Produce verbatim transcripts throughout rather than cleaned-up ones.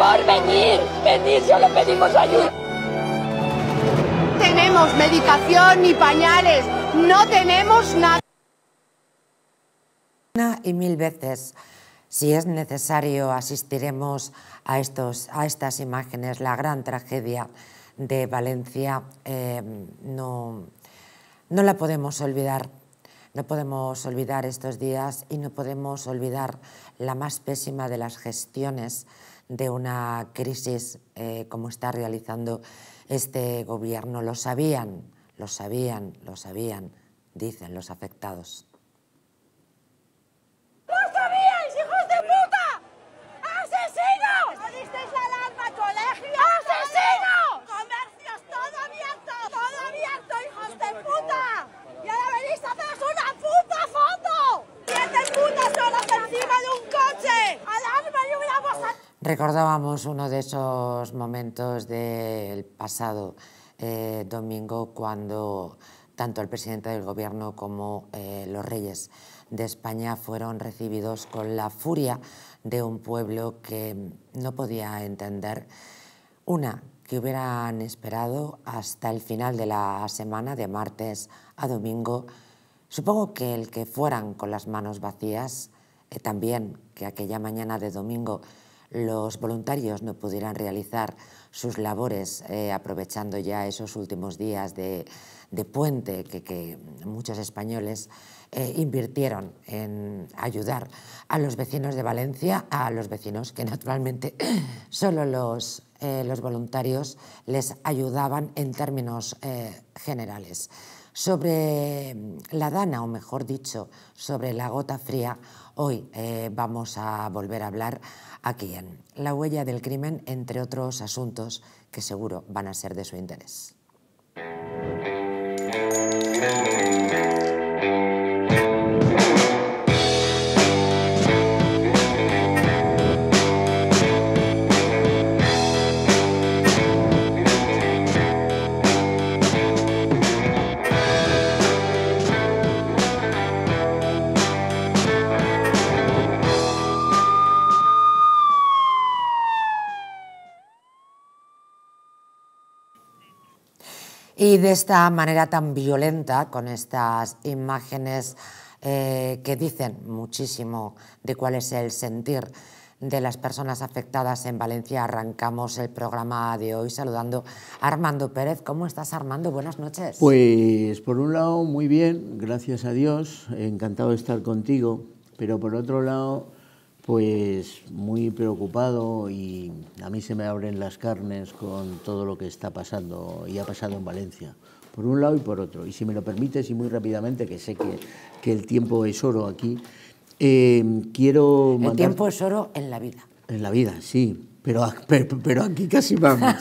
favor, venid, venid, solo pedimos ayuda. Tenemos medicación ni pañales, no tenemos nada. Una y mil veces, si es necesario, asistiremos a, estos, a estas imágenes. La gran tragedia de Valencia eh, no, no la podemos olvidar. No podemos olvidar estos días y no podemos olvidar la más pésima de las gestiones de una crisis eh, como está realizando este gobierno. Lo sabían, lo sabían, lo sabían, dicen los afectados. ¡Lo sabíais, hijos de puta! ¡Asesinos! ¿No disteis la alarma, colegio? ¡Asesinos! ¡Comercios, todo abierto! ¡Todo abierto, hijos de puta! ¡Y ahora venís a haceros una puta foto! ¡Siete putas horas encima de un coche! ¡Alarma y una bolsa! Recordábamos uno de esos momentos del pasado eh, domingo cuando tanto el presidente del gobierno como eh, los reyes de España fueron recibidos con la furia de un pueblo que no podía entender, una, que hubieran esperado hasta el final de la semana, de martes a domingo. Supongo que el que fueran con las manos vacías, eh, también que aquella mañana de domingo los voluntarios no pudieran realizar sus labores eh, aprovechando ya esos últimos días de, de puente que, que muchos españoles eh, invirtieron en ayudar a los vecinos de Valencia, a los vecinos que naturalmente solo los, eh, los voluntarios les ayudaban en términos eh, generales. Sobre la Dana, o mejor dicho, sobre la gota fría, hoy eh, vamos a volver a hablar aquí en La huella del crimen, entre otros asuntos que seguro van a ser de su interés. Y de esta manera tan violenta, con estas imágenes eh, que dicen muchísimo de cuál es el sentir de las personas afectadas en Valencia, arrancamos el programa de hoy saludando a Armando Pérez. ¿Cómo estás, Armando? Buenas noches. Pues por un lado muy bien, gracias a Dios, encantado de estar contigo, pero por otro lado pues muy preocupado, y a mí se me abren las carnes con todo lo que está pasando y ha pasado en Valencia, por un lado y por otro. Y si me lo permites, y muy rápidamente, que sé que, que el tiempo es oro aquí, eh, quiero mandar... El tiempo es oro en la vida. En la vida, sí, pero, pero, pero aquí casi vamos.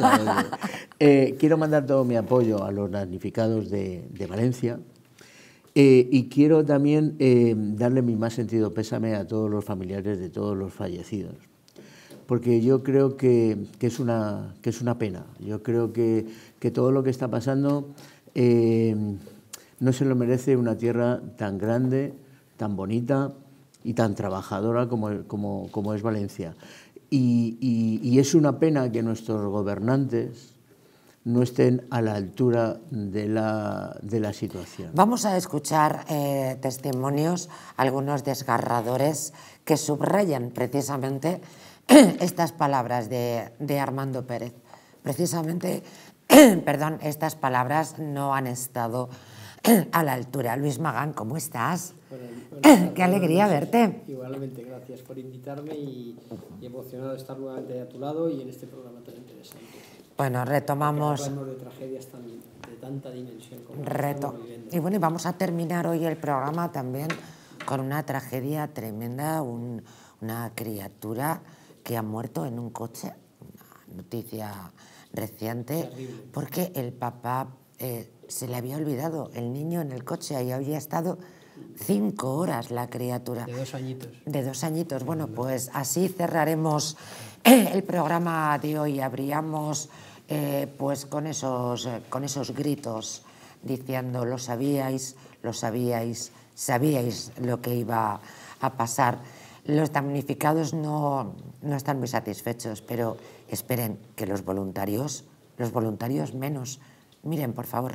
eh, quiero mandar todo mi apoyo a los damnificados de, de Valencia. Eh, y quiero también eh, darle mi más sentido pésame a todos los familiares de todos los fallecidos, porque yo creo que, que, es, una, que es una pena. Yo creo que, que todo lo que está pasando eh, no se lo merece una tierra tan grande, tan bonita y tan trabajadora como, como, como es Valencia. Y, y, y es una pena que nuestros gobernantes no estén a la altura de la, de la situación. Vamos a escuchar eh, testimonios, algunos desgarradores, que subrayan precisamente estas palabras de, de Armando Pérez. Precisamente, perdón, estas palabras no han estado a la altura. Luis Magán, ¿cómo estás? Bueno, bueno, Qué alegría bueno, verte. Igualmente, gracias por invitarme y, y emocionado de estar nuevamente a tu lado y en este programa tan interesante. Bueno, retomamos... Hablamos de tragedias tan, de tanta dimensión como Reto. Y bueno, y vamos a terminar hoy el programa también con una tragedia tremenda, un, una criatura que ha muerto en un coche, una noticia reciente, terrible, porque el papá eh, se le había olvidado el niño en el coche, ahí había estado cinco horas la criatura. de dos añitos. De dos añitos. Bueno, pues así cerraremos el programa de hoy. Abríamos eh, pues con esos, con esos gritos diciendo: lo sabíais, lo sabíais, sabíais lo que iba a pasar. Los damnificados no, no están muy satisfechos, pero esperen que los voluntarios, los voluntarios menos. Miren, por favor.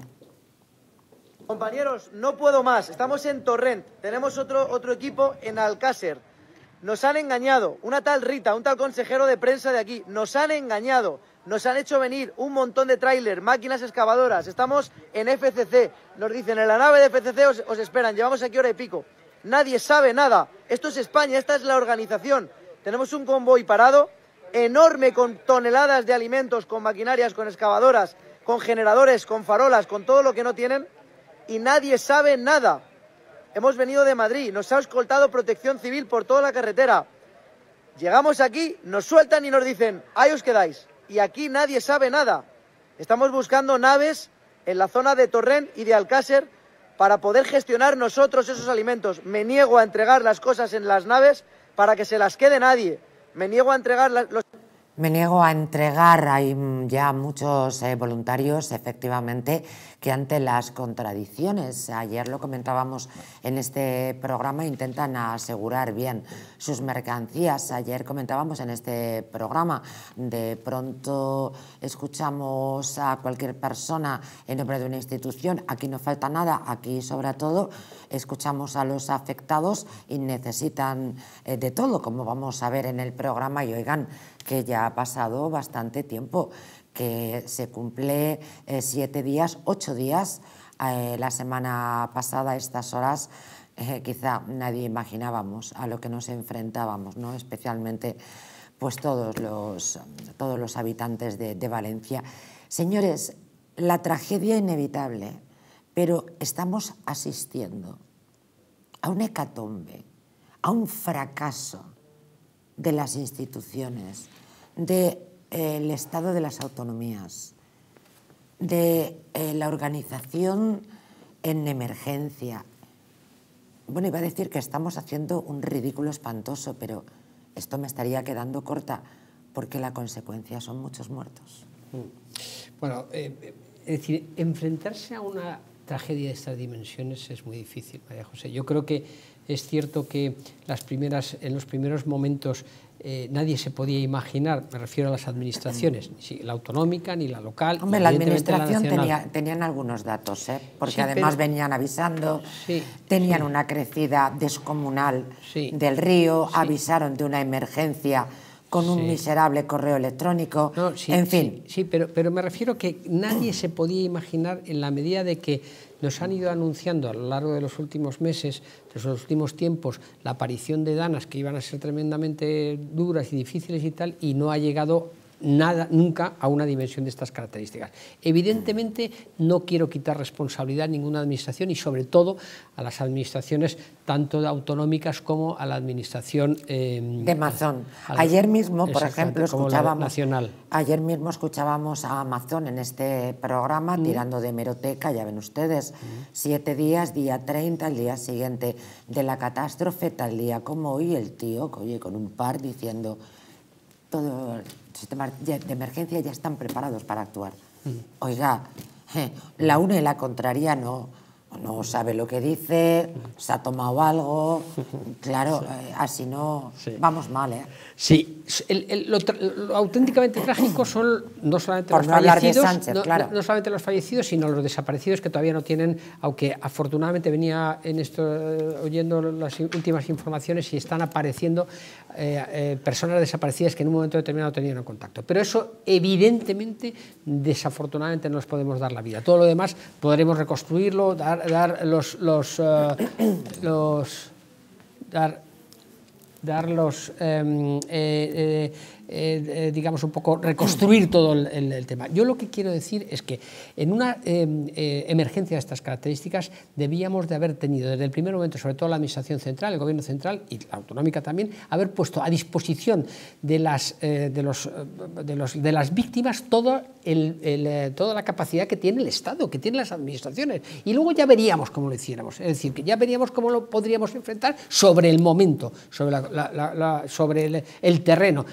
Compañeros, no puedo más. Estamos en Torrent. Tenemos otro, otro equipo en Alcácer. Nos han engañado. Una tal Rita, un tal consejero de prensa de aquí. Nos han engañado. Nos han hecho venir un montón de tráiler, máquinas excavadoras. Estamos en F C C. Nos dicen, en la nave de F C C os, os esperan. Llevamos aquí hora y pico. Nadie sabe nada. Esto es España, esta es la organización. Tenemos un convoy parado, enorme, con toneladas de alimentos, con maquinarias, con excavadoras, con generadores, con farolas, con todo lo que no tienen. Y nadie sabe nada. Hemos venido de Madrid, nos ha escoltado protección civil por toda la carretera. Llegamos aquí, nos sueltan y nos dicen, ahí os quedáis. Y aquí nadie sabe nada. Estamos buscando naves en la zona de Torrent y de Alcácer para poder gestionar nosotros esos alimentos. Me niego a entregar las cosas en las naves para que se las quede nadie. Me niego a entregar la, los... Me niego a entregar, hay ya muchos eh, voluntarios, efectivamente, que ante las contradicciones, ayer lo comentábamos en este programa, intentan asegurar bien sus mercancías. Ayer comentábamos en este programa, de pronto escuchamos a cualquier persona en nombre de una institución, aquí no falta nada, aquí sobre todo escuchamos a los afectados y necesitan eh, de todo, como vamos a ver en el programa, y oigan, que ya ha pasado bastante tiempo, que se cumple eh, siete días, ocho días, eh, la semana pasada a estas horas, eh, quizá nadie imaginábamos a lo que nos enfrentábamos, ¿no? Especialmente pues todos los, todos los habitantes de, de Valencia. Señores, la tragedia inevitable, pero estamos asistiendo a un hecatombe, a un fracaso de las instituciones, del eh, Estado de las autonomías, de eh, la organización en emergencia. Bueno, iba a decir que estamos haciendo un ridículo espantoso, pero esto me estaría quedando corta, porque la consecuencia son muchos muertos. Bueno, eh, es decir, enfrentarse a una tragedia de estas dimensiones es muy difícil, María José. Yo creo que es cierto que las primeras, en los primeros momentos eh, nadie se podía imaginar, me refiero a las administraciones, ni la autonómica ni la local. Hombre, la administración la tenía, tenían algunos datos, ¿eh? Porque sí, además pero, venían avisando, sí, tenían sí. una crecida descomunal sí. del río, sí. avisaron de una emergencia con un sí. miserable correo electrónico, no, sí, en fin. Sí, sí pero, pero me refiero que nadie se podía imaginar, en la medida de que nos han ido anunciando a lo largo de los últimos meses, de los últimos tiempos, la aparición de danas que iban a ser tremendamente duras y difíciles y tal, y no ha llegado nada, nunca a una dimensión de estas características. Evidentemente no quiero quitar responsabilidad a ninguna administración y sobre todo a las administraciones tanto autonómicas como a la administración eh, de Amazon. La, ayer mismo, por ejemplo, escuchábamos nacional. Ayer mismo escuchábamos a Amazon en este programa mm. tirando de hemeroteca, ya ven ustedes, mm. siete días, día treinta, el día siguiente de la catástrofe, tal día como hoy, el tío, oye, con un par diciendo todo sistemas de emergencia ya están preparados para actuar. Mm. Oiga, eh, la una y la contraria no, no sabe lo que dice, se ha tomado algo, claro, sí. eh, así no, sí. vamos mal, ¿eh? Sí, el, el, lo, lo auténticamente trágico son no solamente Por los no fallecidos, Sánchez, no, claro. no, no solamente los fallecidos, sino los desaparecidos que todavía no tienen, aunque afortunadamente venía en esto oyendo las últimas informaciones y están apareciendo eh, eh, personas desaparecidas que en un momento determinado tenían contacto. Pero eso evidentemente, desafortunadamente no les podemos dar la vida. Todo lo demás podremos reconstruirlo, dar, dar los, los, uh, los dar dar los, eh, eh, eh, digamos, un poco, reconstruir todo el, el, el tema. Yo lo que quiero decir es que en una eh, eh, emergencia de estas características debíamos de haber tenido desde el primer momento, sobre todo la Administración Central, el Gobierno Central y la Autonómica también, haber puesto a disposición de las, eh, de los, de los, de las víctimas todo el, el, toda la capacidad que tiene el Estado, que tienen las administraciones. Y luego ya veríamos cómo lo hiciéramos. Es decir, que ya veríamos cómo lo podríamos enfrentar sobre el momento, sobre la, La, la, la, sobre el, el terreno, pero haberlo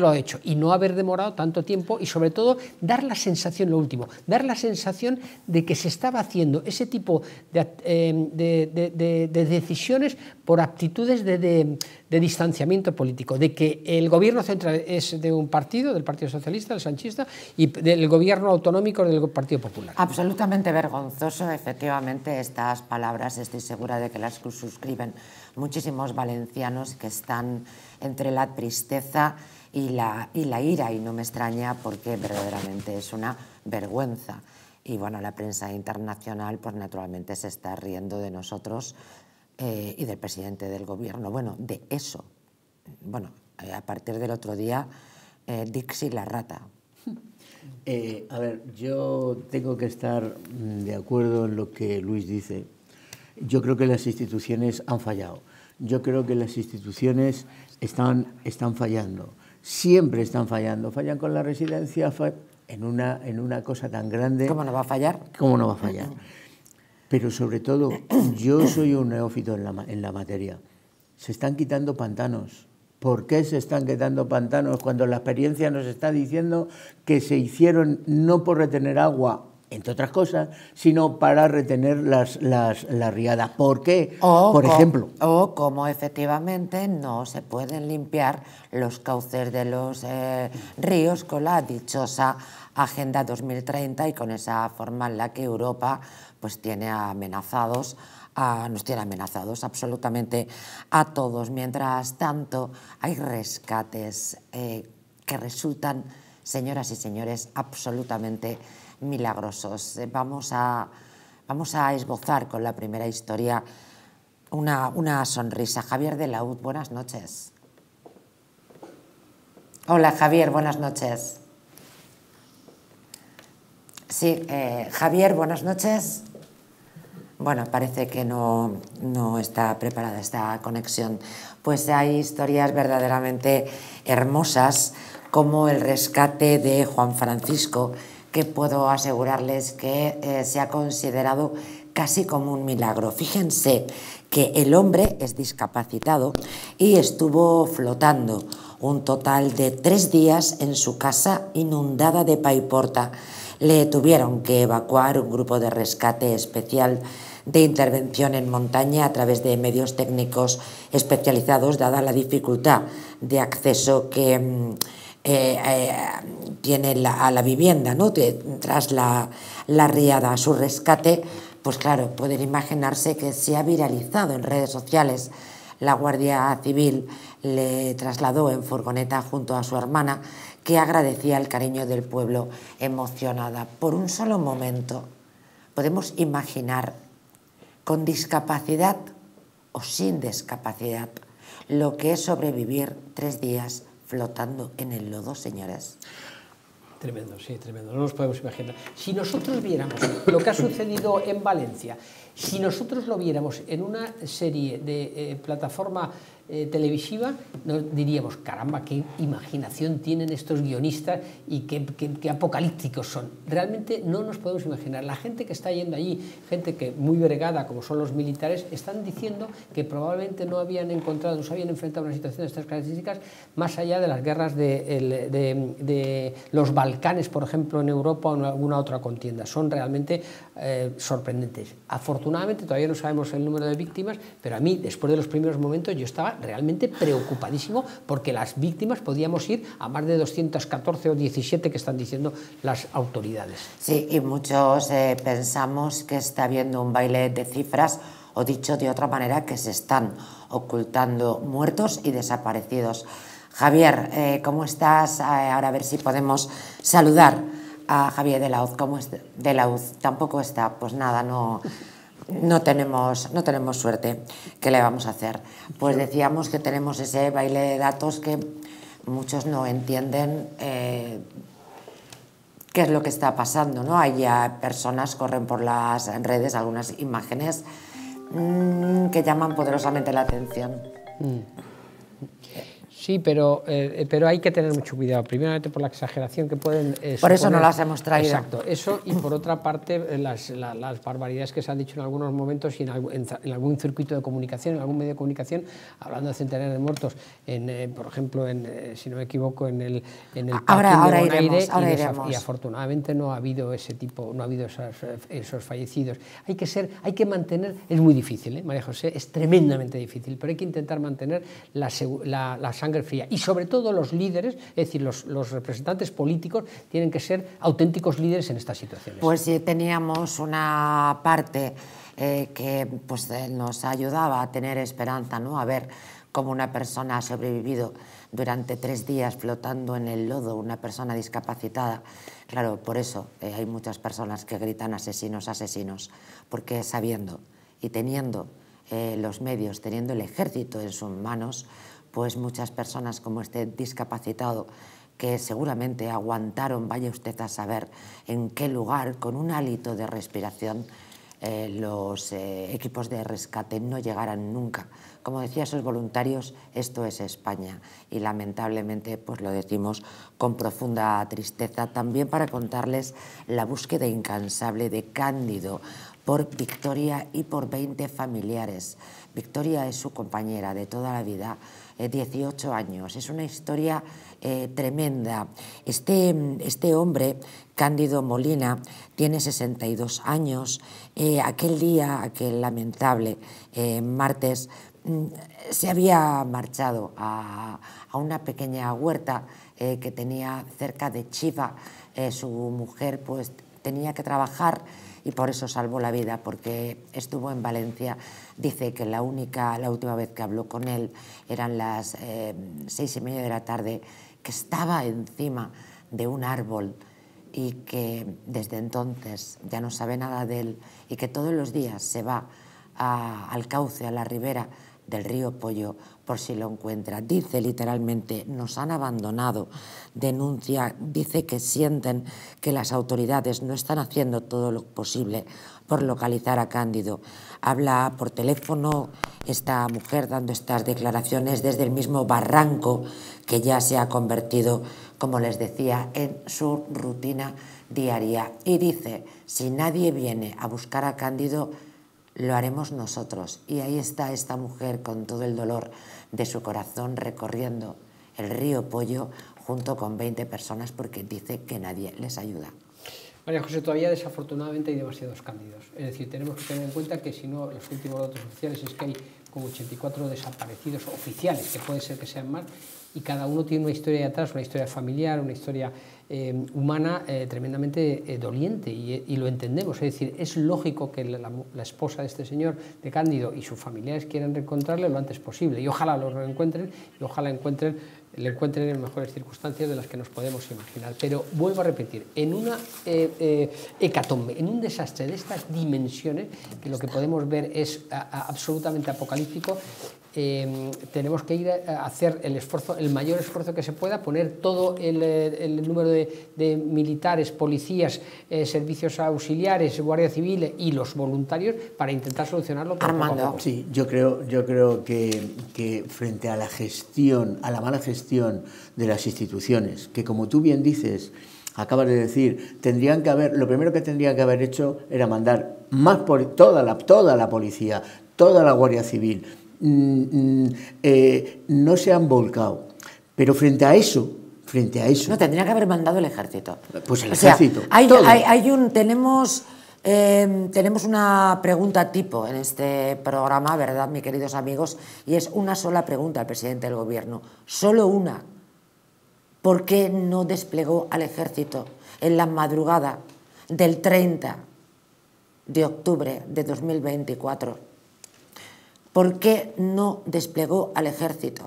haberlo hecho y no haber demorado tanto tiempo, y sobre todo dar la sensación, lo último, dar la sensación de que se estaba haciendo ese tipo de, eh, de, de, de, de decisiones por aptitudes de, de, de distanciamiento político, de que el gobierno central es de un partido, del Partido Socialista, el sanchista, y del gobierno autonómico del Partido Popular. Absolutamente vergonzoso, efectivamente, estas palabras, estoy segura de que las suscriben muchísimos valencianos que están entre la tristeza y la, y la ira, y no me extraña porque verdaderamente es una vergüenza. Y bueno, la prensa internacional pues naturalmente se está riendo de nosotros eh, y del presidente del gobierno. Bueno, de eso. Bueno, eh, a partir del otro día, eh, Dixi la rata. Eh, a ver, yo tengo que estar de acuerdo en lo que Luis dice. Yo creo que las instituciones han fallado. Yo creo que las instituciones están, están fallando. Siempre están fallando. Fallan con la residencia, fall... en, una, en una cosa tan grande. ¿Cómo no va a fallar? ¿Cómo no va a fallar? Pero sobre todo, yo soy un neófito en la, en la materia. Se están quitando pantanos. ¿Por qué se están quitando pantanos cuando la experiencia nos está diciendo que se hicieron no por retener agua, entre otras cosas, sino para retener las, las, la riada? ¿Por qué? O por com, ejemplo. O como efectivamente no se pueden limpiar los cauces de los eh, ríos con la dichosa Agenda dos mil treinta y con esa forma en la que Europa pues tiene amenazados A, nos tiene amenazados absolutamente a todos. Mientras tanto, hay rescates eh, que resultan, señoras y señores, absolutamente milagrosos. Eh, vamos, a, vamos a esbozar con la primera historia una, una sonrisa. Javier de la U, buenas noches. Hola, Javier, buenas noches. Sí, eh, Javier, buenas noches. Bueno, parece que no, no está preparada esta conexión. Pues hay historias verdaderamente hermosas, como el rescate de Juan Francisco, que puedo asegurarles que eh, se ha considerado casi como un milagro. Fíjense que el hombre es discapacitado y estuvo flotando un total de tres días en su casa inundada de paiporta. Le tuvieron que evacuar un grupo de rescate especial de intervención en montaña a través de medios técnicos especializados, dada la dificultad de acceso que eh, eh, tiene la, a la vivienda, ¿no? Tras la, la riada. Su rescate, pues claro, pueden imaginarse que se ha viralizado en redes sociales. La Guardia Civil le trasladó en furgoneta junto a su hermana, que agradecía el cariño del pueblo, emocionada. Por un solo momento podemos imaginar, con discapacidad o sin discapacidad, lo que es sobrevivir tres días flotando en el lodo, señores. Tremendo, sí, tremendo, no nos podemos imaginar. Si nosotros viéramos lo que ha sucedido en Valencia, si nosotros lo viéramos en una serie de eh, plataforma eh, televisiva, nos diríamos, caramba, qué imaginación tienen estos guionistas y qué, qué, qué apocalípticos son. Realmente no nos podemos imaginar. La gente que está yendo allí, gente que muy bregada, como son los militares, están diciendo que probablemente no habían encontrado, no se habían enfrentado a una situación de estas características más allá de las guerras de, de, de, de los Balcanes, por ejemplo, en Europa o en alguna otra contienda. Son realmente eh, sorprendentes. Afortunadamente todavía no sabemos el número de víctimas, pero a mí, después de los primeros momentos, yo estaba realmente preocupadísimo porque las víctimas podíamos ir a más de doscientos catorce o diecisiete que están diciendo las autoridades. Sí, y muchos eh, pensamos que está habiendo un baile de cifras, o dicho de otra manera, que se están ocultando muertos y desaparecidos. Javier, eh, ¿cómo estás? Eh, ahora a ver si podemos saludar a Javier de la U Z. ¿Cómo es de la U Z? Tampoco está, pues nada, no, no, tenemos, no tenemos suerte. ¿Qué le vamos a hacer? Pues decíamos que tenemos ese baile de datos que muchos no entienden eh, qué es lo que está pasando, ¿no? Hay ya personas, corren por las redes algunas imágenes mmm, que llaman poderosamente la atención. Mm. Sí, pero, eh, pero hay que tener mucho cuidado, primeramente por la exageración que pueden eh, Por eso suponer. no las hemos traído. Exacto, eso, y por otra parte las, la, las barbaridades que se han dicho en algunos momentos y en, algún, en, en algún circuito de comunicación, en algún medio de comunicación, hablando de centenares de muertos, en, eh, por ejemplo, en, eh, si no me equivoco, en el, en el ahora, parking ahora de Bonaire, iremos, ahora y, iremos. y afortunadamente no ha habido ese tipo, no ha habido esos, esos fallecidos. Hay que ser, hay que mantener, es muy difícil, ¿eh, María José? Es tremendamente difícil, pero hay que intentar mantener la, la, la sangre fría, y sobre todo los líderes, es decir, los, los representantes políticos tienen que ser auténticos líderes en estas situaciones. Pues sí, teníamos una parte eh, que pues, eh, nos ayudaba a tener esperanza, ¿no? A ver cómo una persona ha sobrevivido durante tres días flotando en el lodo, una persona discapacitada. Claro, por eso eh, hay muchas personas que gritan asesinos, asesinos, porque sabiendo y teniendo eh, los medios, teniendo el ejército en sus manos, pues muchas personas como este discapacitado que seguramente aguantaron, vaya usted a saber en qué lugar, con un hálito de respiración, eh, los eh, equipos de rescate no llegaran nunca. Como decía, esos voluntarios, esto es España, y lamentablemente pues lo decimos con profunda tristeza, también para contarles la búsqueda incansable de Cándido por Victoria y por veinte familiares. Victoria es su compañera de toda la vida, eh, dieciocho años. Es una historia eh, tremenda. Este, este hombre, Cándido Molina, tiene sesenta y dos años. Eh, aquel día, aquel lamentable eh, martes, se había marchado a, a una pequeña huerta eh, que tenía cerca de Chiva. Eh, su mujer pues tenía que trabajar y por eso salvó la vida, porque estuvo en Valencia. Dice que la única, la última vez que habló con él eran las eh, seis y media de la tarde, que estaba encima de un árbol y que desde entonces ya no sabe nada de él, y que todos los días se va a, al cauce, a la ribera del río Pollo, por si lo encuentra. Dice literalmente: nos han abandonado. Denuncia, dice que sienten que las autoridades no están haciendo todo lo posible por localizar a Cándido. Habla por teléfono esta mujer dando estas declaraciones desde el mismo barranco que ya se ha convertido, como les decía, en su rutina diaria. Y dice: si nadie viene a buscar a Cándido, lo haremos nosotros. Y ahí está esta mujer con todo el dolor de su corazón recorriendo el río Pollo junto con veinte personas, porque dice que nadie les ayuda. María José, todavía desafortunadamente hay demasiados Cándidos. Es decir, tenemos que tener en cuenta que si no, los últimos datos oficiales es que hay como ochenta y cuatro desaparecidos oficiales, que puede ser que sean más, y cada uno tiene una historia de atrás, una historia familiar, una historia eh, humana eh, tremendamente eh, doliente, y, y lo entendemos. Es decir, es lógico que la, la esposa de este señor, de Cándido, y sus familiares quieran reencontrarle lo antes posible, y ojalá lo reencuentren, y ojalá encuentren le encuentren en mejores circunstancias de las que nos podemos imaginar. Pero vuelvo a repetir, en una eh, eh, hecatombe, en un desastre de estas dimensiones, que lo que podemos ver es a, a, absolutamente apocalíptico, eh, tenemos que ir a hacer el esfuerzo, el mayor esfuerzo que se pueda, poner todo el, el número de, de militares, policías, eh, servicios auxiliares, Guardia Civil y los voluntarios para intentar solucionarlo. Armando. Sí, yo creo, yo creo que, que frente a la gestión, a la mala gestión de las instituciones, que como tú bien dices, acabas de decir, tendrían que haber, lo primero que tendrían que haber hecho era mandar más por toda la, toda la policía, toda la Guardia Civil. Mm, mm, eh, no se han volcado, pero frente a eso, frente a eso, no, tendría que haber mandado el ejército. Pues el o sea, ejército. Hay, hay, hay un, tenemos, eh, tenemos una pregunta tipo en este programa, ¿verdad, mis queridos amigos? Y es una sola pregunta al presidente del gobierno, solo una. ¿Por qué no desplegó al ejército en la madrugada del treinta de octubre de dos mil veinticuatro? ¿Por qué no desplegó al ejército?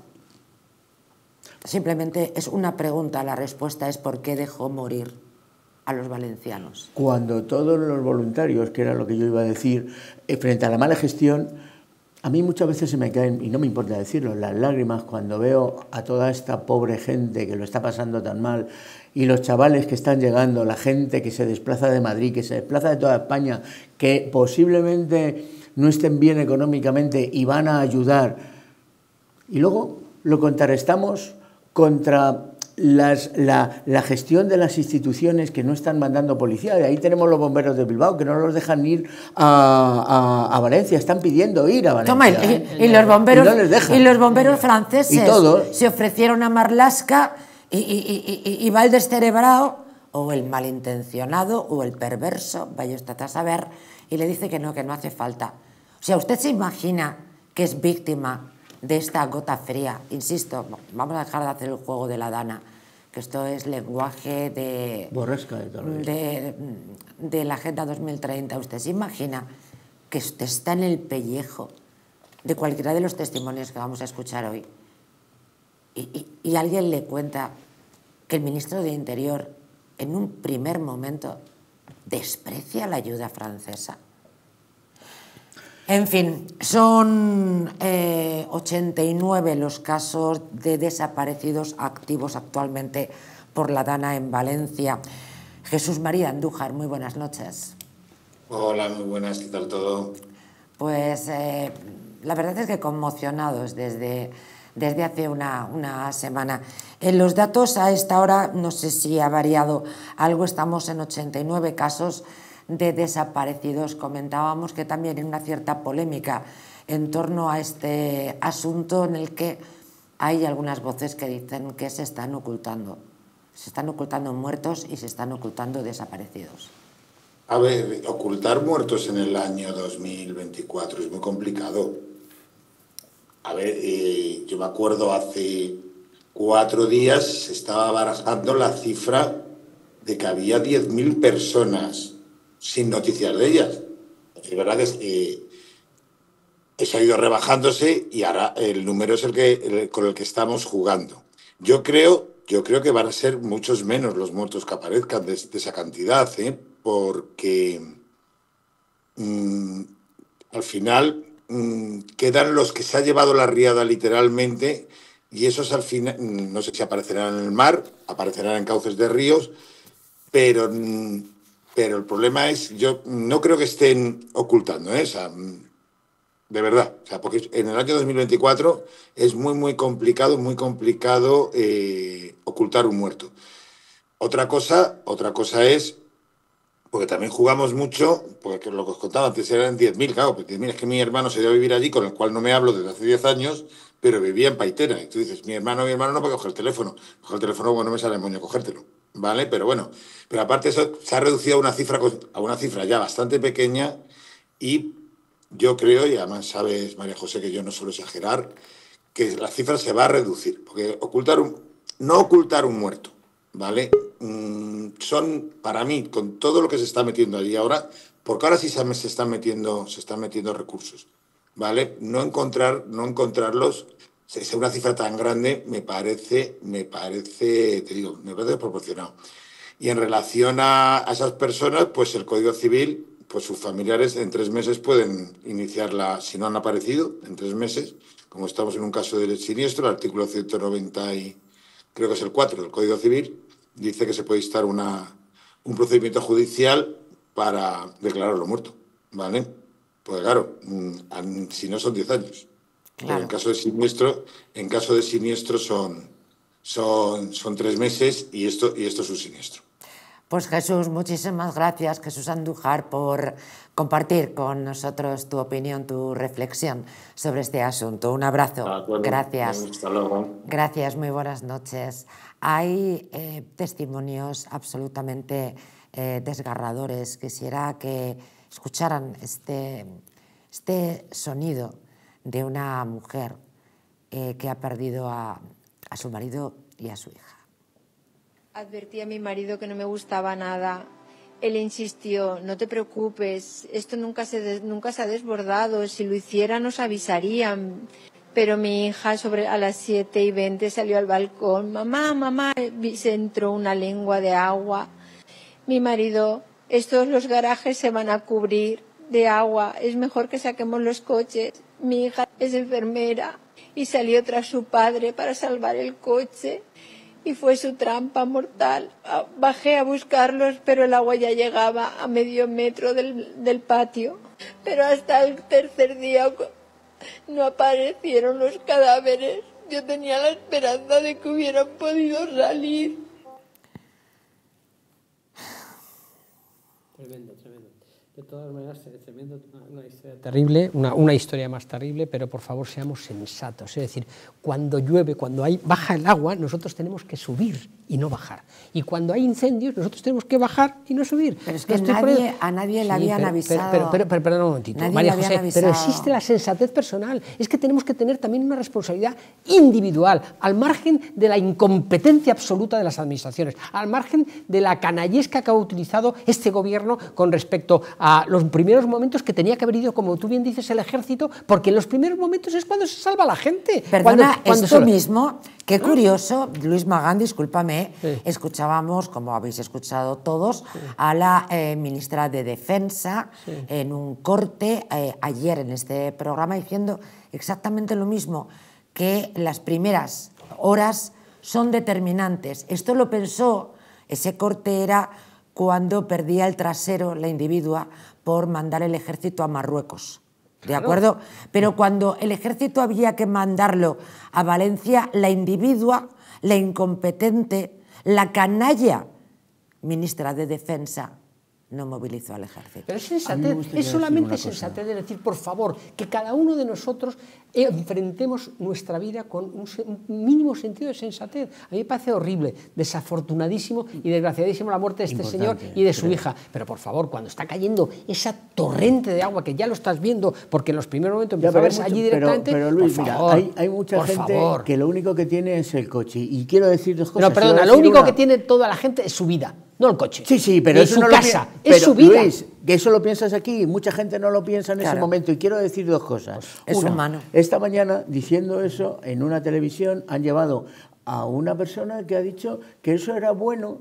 Simplemente es una pregunta, la respuesta es ¿por qué dejó morir a los valencianos? Cuando todos los voluntarios, que era lo que yo iba a decir, eh, frente a la mala gestión, a mí muchas veces se me caen, y no me importa decirlo, las lágrimas cuando veo a toda esta pobre gente que lo está pasando tan mal, y los chavales que están llegando, la gente que se desplaza de Madrid, que se desplaza de toda España, que posiblemente no estén bien económicamente y van a ayudar. Y luego lo contrarrestamos contra las, la, la gestión de las instituciones que no están mandando policía. De ahí tenemos los bomberos de Bilbao, que no los dejan ir a, a, a Valencia, están pidiendo ir a Valencia. Toma, y, y, y los bomberos, y, no les dejan. Y los bomberos franceses y todo. se ofrecieron a Marlaska y, y, y, y, y va el descerebrado, o el malintencionado, o el perverso, vaya usted a saber, y le dice que no, que no hace falta. O sea, ¿usted se imagina que es víctima de esta gota fría? Insisto, vamos a dejar de hacer el juego de la Dana, que esto es lenguaje de, Borrasca de, todo de, de la Agenda dos mil treinta. ¿Usted se imagina que usted está en el pellejo de cualquiera de los testimonios que vamos a escuchar hoy y, y, y alguien le cuenta que el ministro de Interior en un primer momento desprecia la ayuda francesa? En fin, son eh, ochenta y nueve los casos de desaparecidos activos actualmente por la Dana en Valencia. Jesús María Andújar, muy buenas noches. Hola, muy buenas, ¿qué tal todo? Pues eh, la verdad es que conmocionados desde, desde hace una, una semana. En los datos a esta hora, no sé si ha variado algo, estamos en ochenta y nueve casos de desaparecidos. Comentábamos que también hay una cierta polémica en torno a este asunto en el que hay algunas voces que dicen que se están ocultando. Se están ocultando muertos y se están ocultando desaparecidos. A ver, ocultar muertos en el año dos mil veinticuatro es muy complicado. A ver, eh, yo me acuerdo hace cuatro días se estaba barajando la cifra de que había diez mil personas sin noticias de ellas. Es verdad que es, eh, eso ha ido rebajándose y ahora el número es el que el, con el que estamos jugando. Yo creo, yo creo que van a ser muchos menos los muertos que aparezcan de, de esa cantidad, ¿eh? Porque mmm, al final mmm, quedan los que se ha llevado la riada literalmente y esos al final, no sé si aparecerán en el mar, aparecerán en cauces de ríos, pero... Mmm, Pero el problema es, yo no creo que estén ocultando, ¿eh? O sea, de verdad. O sea, porque en el año dos mil veinticuatro es muy, muy complicado, muy complicado eh, ocultar un muerto. Otra cosa, otra cosa es, porque también jugamos mucho, porque lo que os contaba antes eran diez mil, claro, porque diez mil es que mi hermano se dio a vivir allí, con el cual no me hablo desde hace diez años, pero vivía en Paitera. Y tú dices, mi hermano, mi hermano no puede coger el teléfono. Coger el teléfono, bueno, me sale el moño cogértelo. ¿Vale? Pero bueno, pero aparte eso se ha reducido a una cifra, a una cifra ya bastante pequeña y yo creo, y además sabes, María José, que yo no suelo exagerar, que la cifra se va a reducir, porque ocultar un, no ocultar un muerto, ¿vale? Mm, son, para mí, con todo lo que se está metiendo allí ahora, porque ahora sí se, se están metiendo, se están metiendo recursos, ¿vale? No encontrar, no encontrarlos, es una cifra tan grande, me parece, me parece, te digo, me parece desproporcionado. Y en relación a, a esas personas, pues el Código Civil, pues sus familiares en tres meses pueden iniciarla, si no han aparecido, en tres meses, como estamos en un caso de siniestro, el artículo ciento noventa y creo que es el cuatro del Código Civil, dice que se puede instar una, un procedimiento judicial para declararlo muerto, ¿vale? Pues claro, si no son diez años. Claro. Pero en caso de siniestro, en caso de siniestro son, son, son tres meses y esto, y esto es un siniestro. Pues Jesús, muchísimas gracias, Jesús Andújar, por compartir con nosotros tu opinión, tu reflexión sobre este asunto. Un abrazo. Bueno, gracias. Hasta luego. Gracias, muy buenas noches. Hay eh, testimonios absolutamente eh, desgarradores. Quisiera que escucharan este, este sonido de una mujer eh, que ha perdido a, a su marido y a su hija. Advertí a mi marido que no me gustaba nada. Él insistió, no te preocupes, esto nunca se, des, nunca se ha desbordado, si lo hiciera nos avisarían. Pero mi hija sobre a las siete y veinte salió al balcón, mamá, mamá, se entró una lengua de agua. Mi marido, estos los garajes se van a cubrir de agua, es mejor que saquemos los coches. Mi hija es enfermera y salió tras su padre para salvar el coche y fue su trampa mortal. Bajé a buscarlos, pero el agua ya llegaba a medio metro del, del patio. Pero hasta el tercer día no aparecieron los cadáveres Yo tenía la esperanza de que hubieran podido salir. Tremendo, tremendo. De todas maneras, tremendo, una historia terrible, una, una historia más terrible, pero por favor seamos sensatos. Es decir, cuando llueve, cuando hay, baja el agua, nosotros tenemos que subir y no bajar. Y cuando hay incendios, nosotros tenemos que bajar y no subir. Pero es que no nadie, a nadie le sí, habían pero, avisado. Pero, pero, pero, perdón un momentito, Nadie María le José, habían pero avisado. existe la sensatez personal. Es que tenemos que tener también una responsabilidad individual, al margen de la incompetencia absoluta de las administraciones, al margen de la canallesca que ha utilizado este gobierno con respecto a los primeros momentos que tenía que haber ido, como tú bien dices, el ejército, porque en los primeros momentos es cuando se salva la gente. Perdona, cuando, cuando esto se... mismo, qué curioso, Luis Magán, discúlpame, Sí. escuchábamos, como habéis escuchado todos, sí. a la eh, ministra de Defensa sí. en un corte eh, ayer en este programa diciendo exactamente lo mismo, que las primeras horas son determinantes. Esto lo pensó, ese corte era cuando perdía el trasero la individua por mandar el ejército a Marruecos. ¿De acuerdo? Pero cuando el ejército había que mandarlo a Valencia, la individua, la incompetente, la canalla ministra de Defensa no movilizó al ejército. Pero es sensatez, es solamente sensatez de decir, por favor, que cada uno de nosotros enfrentemos nuestra vida con un, un mínimo sentido de sensatez. A mí me parece horrible, desafortunadísimo y desgraciadísimo la muerte de este Importante, señor y de su creo. hija. Pero por favor, cuando está cayendo esa torrente de agua, que ya lo estás viendo, porque en los primeros momentos empezó a verse allí directamente, pero, pero Luis, por mira, favor, hay, hay mucha por gente favor. que lo único que tiene es el coche. Y quiero decir dos cosas. No, perdona, lo único una... que tiene toda la gente es su vida. No el coche. Sí, sí, pero ni eso su no casa, lo es pero, su vida. Luis, que eso lo piensas aquí, mucha gente no lo piensa en claro. ese momento. Y quiero decir dos cosas. Pues es una, humano. Esta mañana, diciendo eso, en una televisión han llevado a una persona que ha dicho que eso era bueno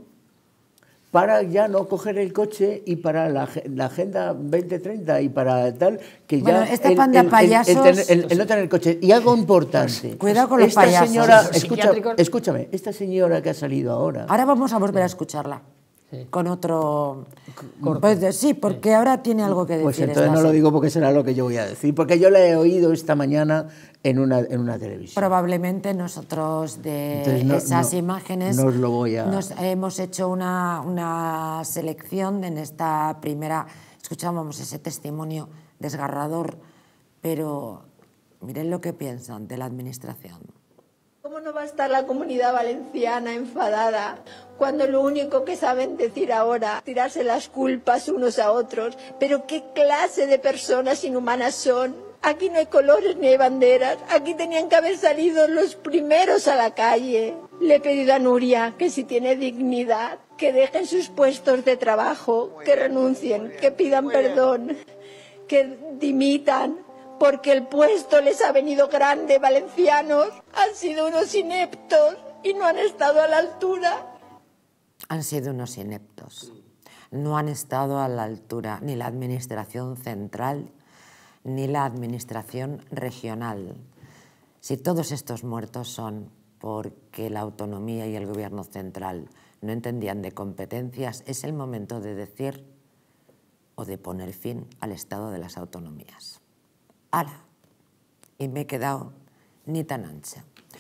para ya no coger el coche y para la, la Agenda veinte treinta y para tal, que bueno, ya esta el, panda el, payasos, el, el, el, el no tener coche. Y algo importante. Cuidado con los esta payasos. Señora, escucha, escúchame, esta señora que ha salido ahora. Ahora vamos a volver a escucharla. Sí. Con otro... Pues, sí, porque sí. ahora tiene algo que decir. Pues entonces no lo digo porque será lo que yo voy a decir, porque yo la he oído esta mañana en una, en una televisión. Probablemente nosotros de no, esas no, imágenes no os lo voy a... nos hemos hecho una, una selección en esta primera... Escuchábamos ese testimonio desgarrador, pero miren lo que piensan de la administración. ¿Cómo no va a estar la Comunidad Valenciana enfadada cuando lo único que saben decir ahora es tirarse las culpas unos a otros? Pero ¿qué clase de personas inhumanas son? Aquí no hay colores ni hay banderas. Aquí tenían que haber salido los primeros a la calle. Le he pedido a Nuria que si tiene dignidad, que dejen sus puestos de trabajo, que renuncien, que pidan perdón, que dimitan. Porque el puesto les ha venido grande, valencianos. Han sido unos ineptos y no han estado a la altura. Han sido unos ineptos. No han estado a la altura ni la administración central ni la administración regional. Si todos estos muertos son porque la autonomía y el gobierno central no entendían de competencias, es el momento de decir o de poner fin al estado de las autonomías. ¡Hala! Y me he quedado ni tan ancha,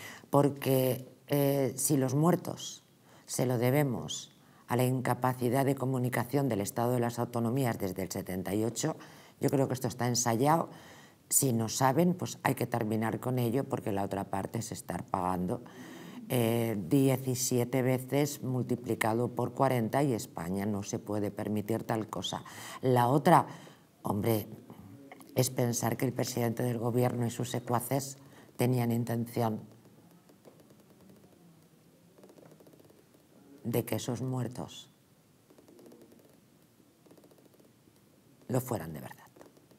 porque eh, si los muertos se lo debemos a la incapacidad de comunicación del Estado de las Autonomías desde el setenta y ocho, yo creo que esto está ensayado. Si no saben, pues hay que terminar con ello, porque la otra parte es estar pagando eh, diecisiete veces multiplicado por cuarenta y España no se puede permitir tal cosa. La otra, hombre... es pensar que el presidente del gobierno y sus secuaces tenían intención de que esos muertos lo fueran de verdad.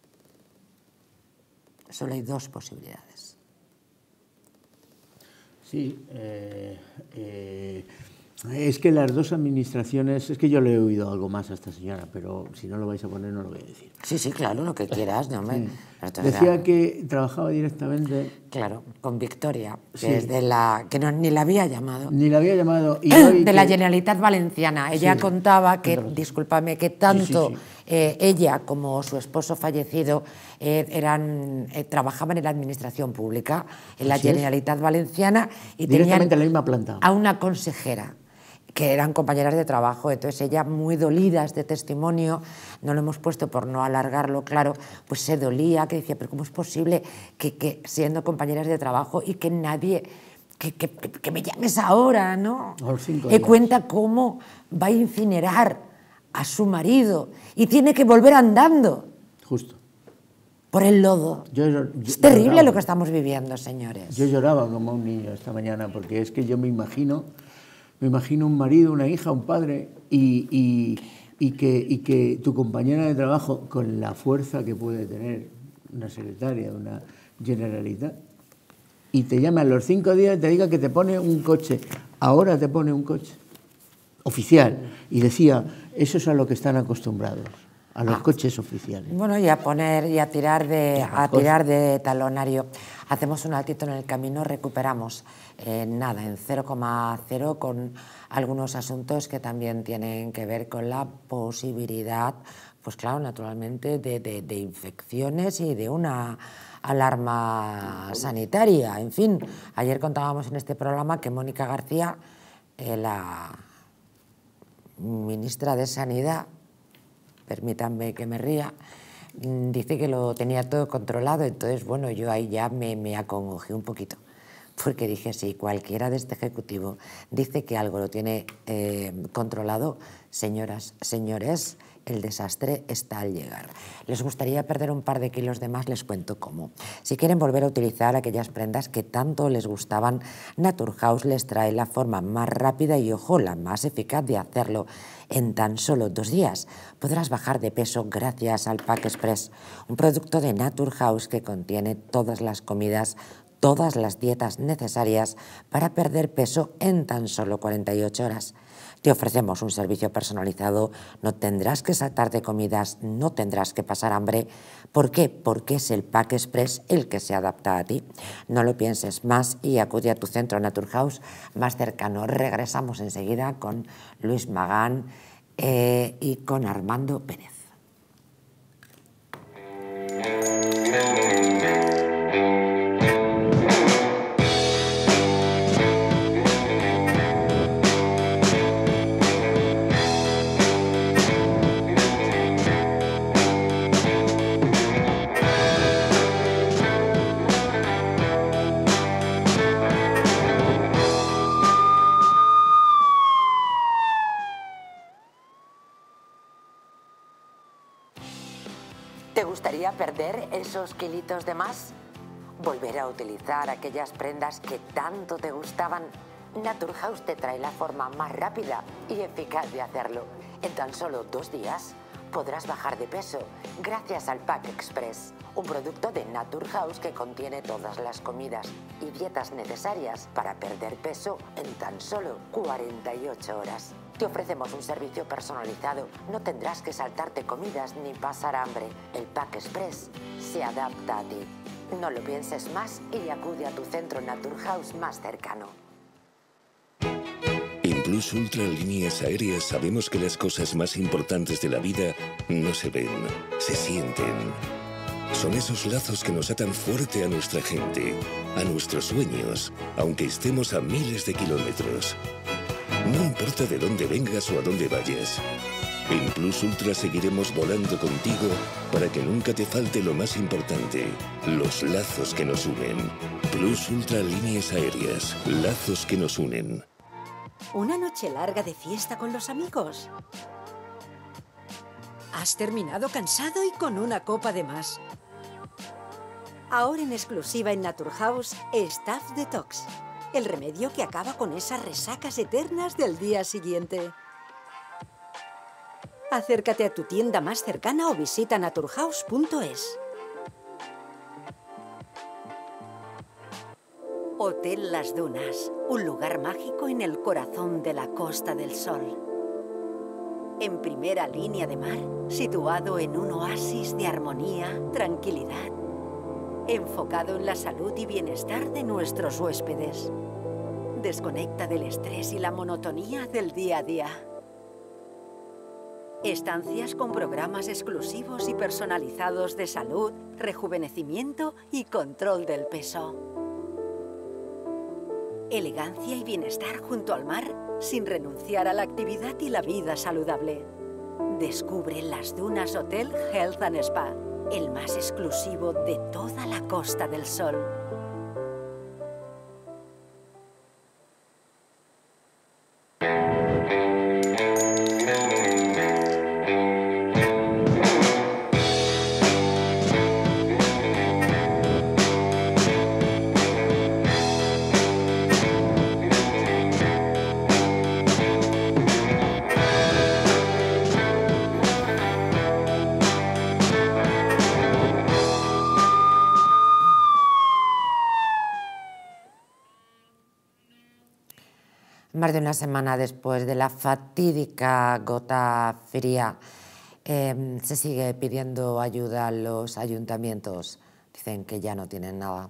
Solo hay dos posibilidades. Sí, eh, eh, Es que las dos administraciones, es que yo le he oído algo más a esta señora, pero si no lo vais a poner no lo voy a decir. Sí, sí, claro, lo que quieras, no me... Sí. Decía que trabajaba directamente... Claro, con Victoria, que Sí. es de la... que no, ni la había llamado. Ni la había llamado. Y hoy de que... la Generalitat Valenciana. Ella Sí. contaba que, discúlpame, que tanto Sí, sí, sí. Eh, ella como su esposo fallecido eh, eran, eh, trabajaban en la administración pública, en la Así es. Generalitat Valenciana, y Directamente tenían en la misma planta. a una consejera que eran compañeras de trabajo. Entonces ella, muy dolida, este testimonio, no lo hemos puesto por no alargarlo, claro, pues se dolía, que decía, pero ¿cómo es posible que, que siendo compañeras de trabajo y que nadie, que, que, que me llames ahora, ¿no? A los cinco Y días. cuenta cómo va a incinerar a su marido y tiene que volver andando Justo. por el lodo. Yo, yo, Es terrible lloraba. lo que estamos viviendo, señores. Yo lloraba como un niño esta mañana, porque es que yo me imagino, me imagino un marido, una hija, un padre, y, y, y, que, y que tu compañera de trabajo, con la fuerza que puede tener una secretaria, una generalidad, y te llama a los cinco días y te diga que te pone un coche, ahora te pone un coche oficial, y decía, eso es a lo que están acostumbrados, a los Ah. coches oficiales. Bueno, y a poner y a tirar de a tirar de talonario. Hacemos un altito en el camino, recuperamos eh, nada, en cero coma cero, con algunos asuntos que también tienen que ver con la posibilidad, pues claro, naturalmente, de, de, de infecciones y de una alarma sanitaria. En fin, ayer contábamos en este programa que Mónica García, eh, la ministra de Sanidad, permítanme que me ría, dice que lo tenía todo controlado. Entonces, bueno, yo ahí ya me, me acongojé un poquito, porque dije, si cualquiera de este Ejecutivo dice que algo lo tiene eh, controlado, señoras, señores, el desastre está al llegar. ¿Les gustaría perder un par de kilos de más? Les cuento cómo. Si quieren volver a utilizar aquellas prendas que tanto les gustaban, Naturhaus les trae la forma más rápida y, ojo, la más eficaz de hacerlo. En tan solo dos días podrás bajar de peso gracias al Pack Express, un producto de Naturhaus que contiene todas las comidas, todas las dietas necesarias para perder peso en tan solo cuarenta y ocho horas. Te ofrecemos un servicio personalizado, no tendrás que saltarte comidas, no tendrás que pasar hambre. ¿Por qué? Porque es el Pack Express el que se adapta a ti. No lo pienses más y acude a tu centro Naturhaus más cercano. Regresamos enseguida con Luis Magán eh, y con Armando Pérez. ¿Te gustaría perder esos kilitos de más? ¿Volver a utilizar aquellas prendas que tanto te gustaban? Naturhaus te trae la forma más rápida y eficaz de hacerlo. En tan solo dos días podrás bajar de peso gracias al Pack Express, un producto de Naturhaus que contiene todas las comidas y dietas necesarias para perder peso en tan solo cuarenta y ocho horas. Te ofrecemos un servicio personalizado, no tendrás que saltarte comidas ni pasar hambre. El Pack Express se adapta a ti. No lo pienses más y acude a tu centro Naturhaus más cercano. En Plus Ultra Líneas Aéreas sabemos que las cosas más importantes de la vida no se ven, se sienten. Son esos lazos que nos atan fuerte a nuestra gente, a nuestros sueños, aunque estemos a miles de kilómetros. No importa de dónde vengas o a dónde vayas. En Plus Ultra seguiremos volando contigo para que nunca te falte lo más importante, los lazos que nos unen. Plus Ultra Líneas Aéreas, lazos que nos unen. ¿Una noche larga de fiesta con los amigos? Has terminado cansado y con una copa de más. Ahora en exclusiva en Naturhaus, Staff Detox. El remedio que acaba con esas resacas eternas del día siguiente. Acércate a tu tienda más cercana o visita naturhaus punto es. Hotel Las Dunas. un lugar mágico en el corazón de la Costa del Sol. En primera línea de mar, situado en un oasis de armonía, tranquilidad, enfocado en la salud y bienestar de nuestros huéspedes. Desconecta del estrés y la monotonía del día a día. Estancias con programas exclusivos y personalizados de salud, rejuvenecimiento y control del peso. Elegancia y bienestar junto al mar, sin renunciar a la actividad y la vida saludable. Descubre las Dunas Hotel Health and Spa, el más exclusivo de toda la Costa del Sol. Más de una semana después de la fatídica gota fría, eh, se sigue pidiendo ayuda a los ayuntamientos. Dicen que ya no tienen nada.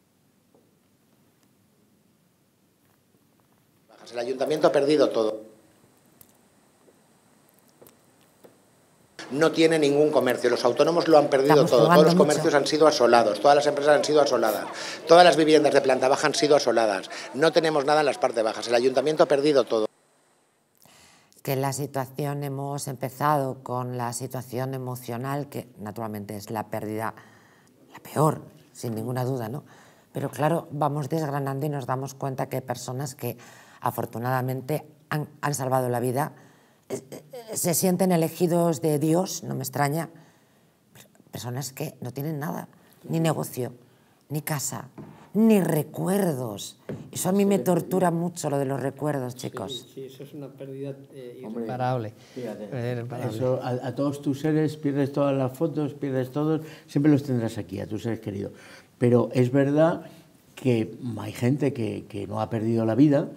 El ayuntamiento ha perdido todo. No tiene ningún comercio, los autónomos lo han perdido Estamos todo, todos los mucho. comercios han sido asolados, todas las empresas han sido asoladas, todas las viviendas de planta baja han sido asoladas, no tenemos nada en las partes bajas, el ayuntamiento ha perdido todo. Que la situación, hemos empezado con la situación emocional, que naturalmente es la pérdida, la peor, sin ninguna duda, ¿no? Pero claro, vamos desgranando y nos damos cuenta que hay personas que afortunadamente han, han salvado la vida, se sienten elegidos de Dios, no me extraña, personas que no tienen nada, ni negocio, ni casa, ni recuerdos. Eso a mí me tortura mucho, lo de los recuerdos, chicos. Sí, sí, eso es una pérdida eh, Hombre, irreparable. fíjate, irreparable. Eso, a, a todos tus seres, pierdes todas las fotos, pierdes todos, siempre los tendrás aquí, a tus seres queridos. Pero es verdad que hay gente que, que no ha perdido la vida,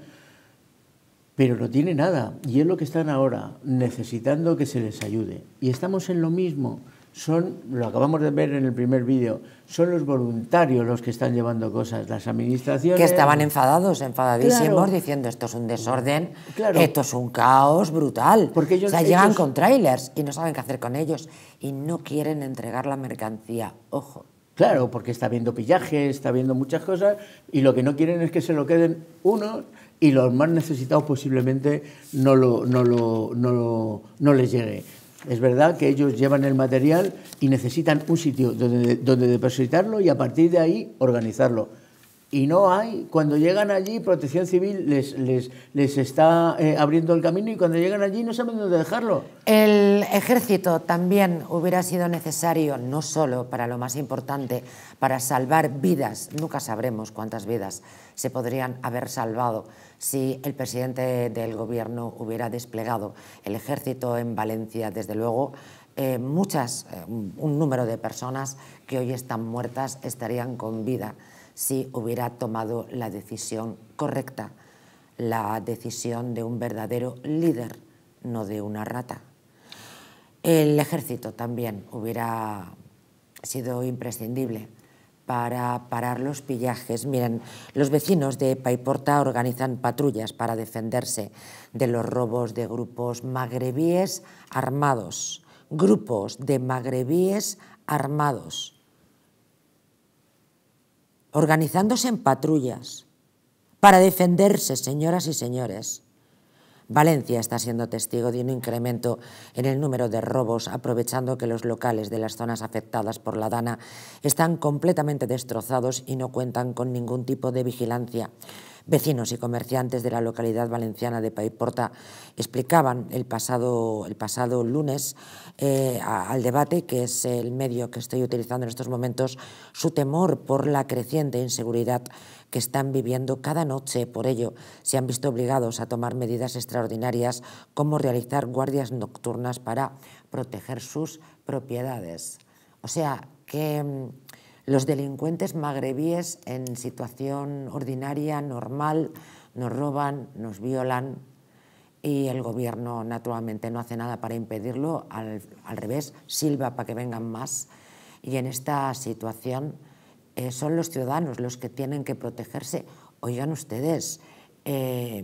pero no tiene nada, y es lo que están ahora, necesitando que se les ayude. Y estamos en lo mismo, son, lo acabamos de ver en el primer vídeo, son los voluntarios los que están llevando cosas, las administraciones... Que estaban enfadados, enfadadísimos, Claro. diciendo esto es un desorden, Claro. esto es un caos brutal. Porque ellos- o sea, llegan ellos- con trailers y no saben qué hacer con ellos y no quieren entregar la mercancía, ojo. Claro, porque está viendo pillaje, está viendo muchas cosas, y lo que no quieren es que se lo queden unos, y los más necesitados posiblemente no, lo, no, lo, no, lo, no les llegue. Es verdad que ellos llevan el material y necesitan un sitio donde, donde depositarlo y a partir de ahí organizarlo. Y no hay, cuando llegan allí, Protección Civil les, les, les está eh, abriendo el camino, y cuando llegan allí no saben dónde dejarlo. El ejército también hubiera sido necesario, no solo para lo más importante, para salvar vidas, nunca sabremos cuántas vidas se podrían haber salvado si el presidente del gobierno hubiera desplegado el ejército en Valencia. Desde luego, eh, muchas, eh, un número de personas que hoy están muertas estarían con vida si hubiera tomado la decisión correcta, la decisión de un verdadero líder, no de una rata. El ejército también hubiera sido imprescindible para parar los pillajes. Miren, los vecinos de Paiporta organizan patrullas para defenderse de los robos de grupos magrebíes armados. Grupos de magrebíes armados. Organizándose en patrullas para defenderse, señoras y señores. Valencia está siendo testigo de un incremento en el número de robos, aprovechando que los locales de las zonas afectadas por la Dana están completamente destrozados y no cuentan con ningún tipo de vigilancia. Vecinos y comerciantes de la localidad valenciana de Paiporta explicaban el pasado, el pasado lunes eh, al debate, que es el medio que estoy utilizando en estos momentos, su temor por la creciente inseguridad que están viviendo cada noche. Por ello, se han visto obligados a tomar medidas extraordinarias como realizar guardias nocturnas para proteger sus propiedades. O sea, que mmm, los delincuentes magrebíes en situación ordinaria, normal, nos roban, nos violan y el gobierno naturalmente no hace nada para impedirlo, al, al revés, silba para que vengan más. Y en esta situación eh, son los ciudadanos los que tienen que protegerse. Oigan ustedes, eh,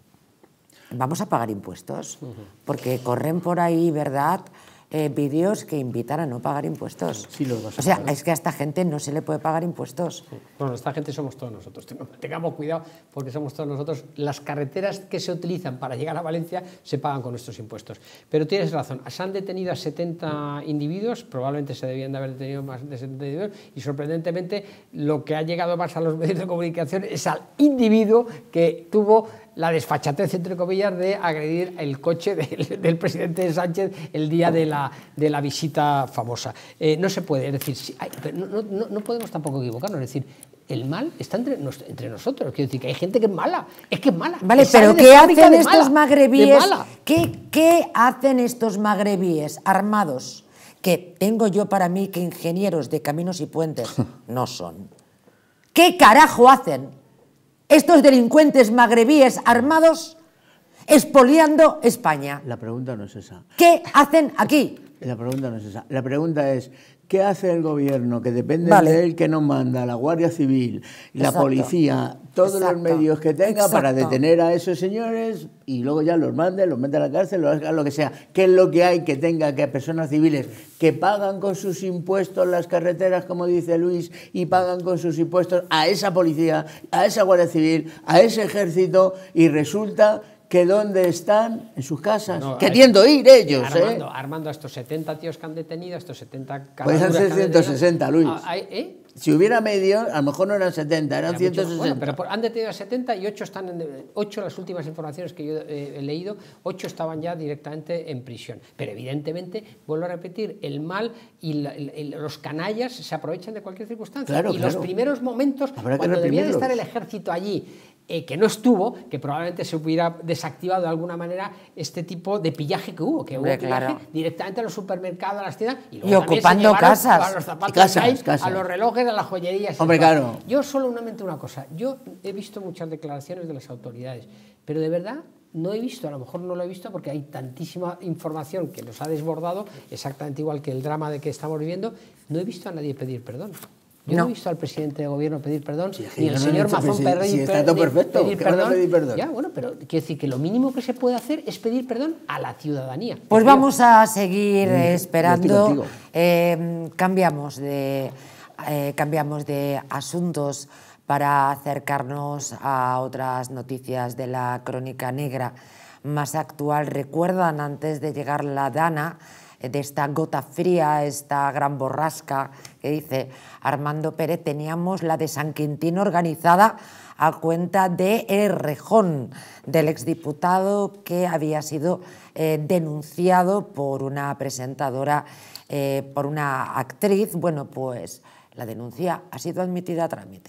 vamos a pagar impuestos, porque corren por ahí, ¿verdad?, Eh, vídeos que invitan a no pagar impuestos. Sí, los vas a o sea, pagar. es que a esta gente no se le puede pagar impuestos. Bueno, esta gente somos todos nosotros. Tengamos cuidado porque somos todos nosotros. Las carreteras que se utilizan para llegar a Valencia se pagan con nuestros impuestos. Pero tienes razón, se han detenido a setenta individuos, probablemente se debían de haber detenido más de setenta individuos, y sorprendentemente lo que ha llegado más a los medios de comunicación es al individuo que tuvo la desfachatez, entre comillas, de agredir el coche del, del presidente Sánchez el día de la, de la visita famosa. Eh, no se puede, es decir, si hay, pero no, no, no podemos tampoco equivocarnos, es decir, el mal está entre, nos, entre nosotros, quiero decir que hay gente que es mala, es que es mala. Vale, pero ¿qué hacen estos magrebíes? ¿Qué, ¿Qué hacen estos magrebíes armados? Que tengo yo para mí que ingenieros de caminos y puentes no son. ¿Qué carajo hacen estos delincuentes magrebíes armados expoliando España? La pregunta no es esa. ¿Qué hacen aquí? La pregunta no es esa. La pregunta es, ¿qué hace el gobierno que depende Vale. de él, que nos manda la Guardia Civil, la Exacto. policía, todos Exacto. los medios que tenga Exacto. para detener a esos señores y luego ya los mande, los mete a la cárcel, lo haga lo que sea? ¿Qué es lo que hay que tenga que a personas civiles que pagan con sus impuestos las carreteras, como dice Luis, y pagan con sus impuestos a esa policía, a esa Guardia Civil, a ese ejército, y resulta que dónde están? En sus casas, No, queriendo ir ellos, Armando, ¿eh? Armando, a estos setenta tíos que han detenido, a estos setenta Pueden ser caraduras que han ciento sesenta, Luis. detenido, ah, ¿eh? Si hubiera medio, a lo mejor no eran setenta, eran Ya, ciento muchos- sesenta. bueno, pero por- han detenido a setenta y ocho están en, ocho, las últimas informaciones que yo eh, he leído, ocho estaban ya directamente en prisión. Pero evidentemente, vuelvo a repetir, el mal y la- el- el- los canallas se aprovechan de cualquier circunstancia. Claro, y claro. los primeros momentos, Habrá que cuando debía de reprimirlos. estar el ejército allí, eh, que no estuvo, que probablemente se hubiera desactivado de alguna manera este tipo de pillaje que hubo, que Hombre, hubo pillaje claro. directamente a los supermercados, a las tiendas, y, luego Y también se ocupando llevaron casas. a los zapatos Y casas, Nike, casas. a los relojes, a las joyerías. y Hombre, todo. claro. Yo solo solamente una cosa, yo he visto muchas declaraciones de las autoridades, pero de verdad no he visto, a lo mejor no lo he visto porque hay tantísima información que nos ha desbordado, exactamente igual que el drama de que estamos viviendo, no he visto a nadie pedir perdón. Yo no, No. he visto al presidente de gobierno pedir perdón, Sí, ni yo al no he señor dicho, Mazón si- Perrey si está pe- todo de- perfecto, pedir ¿qué van a perdón. pedir perdón? Ya, bueno, pero quiero decir que lo mínimo que se puede hacer es pedir perdón a la ciudadanía. Pues Creo. vamos a seguir Mm, eh, yo esperando. estoy contigo. Eh, cambiamos de eh, cambiamos de asuntos para acercarnos a otras noticias de la crónica negra más actual. ¿Recuerdan antes de llegar la Dana, eh, de esta gota fría, esta gran borrasca que dice Armando Pérez? Teníamos la de San Quintín organizada a cuenta de Errejón, del exdiputado que había sido eh, denunciado por una presentadora, eh, por una actriz. Bueno, pues la denuncia ha sido admitida a trámite.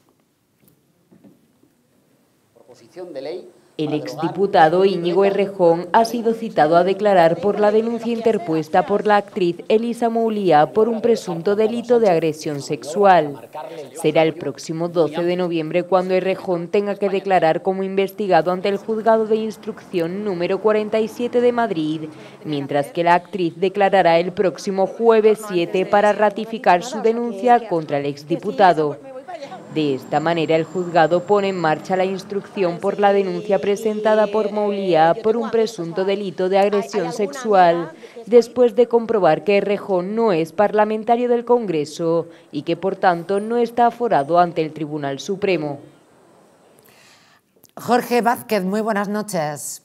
Proposición de ley. El exdiputado Íñigo Errejón ha sido citado a declarar por la denuncia interpuesta por la actriz Elisa Moulía por un presunto delito de agresión sexual. Será el próximo doce de noviembre cuando Errejón tenga que declarar como investigado ante el Juzgado de Instrucción número cuarenta y siete de Madrid, mientras que la actriz declarará el próximo jueves siete para ratificar su denuncia contra el exdiputado. De esta manera, el juzgado pone en marcha la instrucción por la denuncia presentada por Moulía por un presunto delito de agresión sexual, después de comprobar que Errejón no es parlamentario del Congreso y que, por tanto, no está aforado ante el Tribunal Supremo. Jorge Vázquez, muy buenas noches.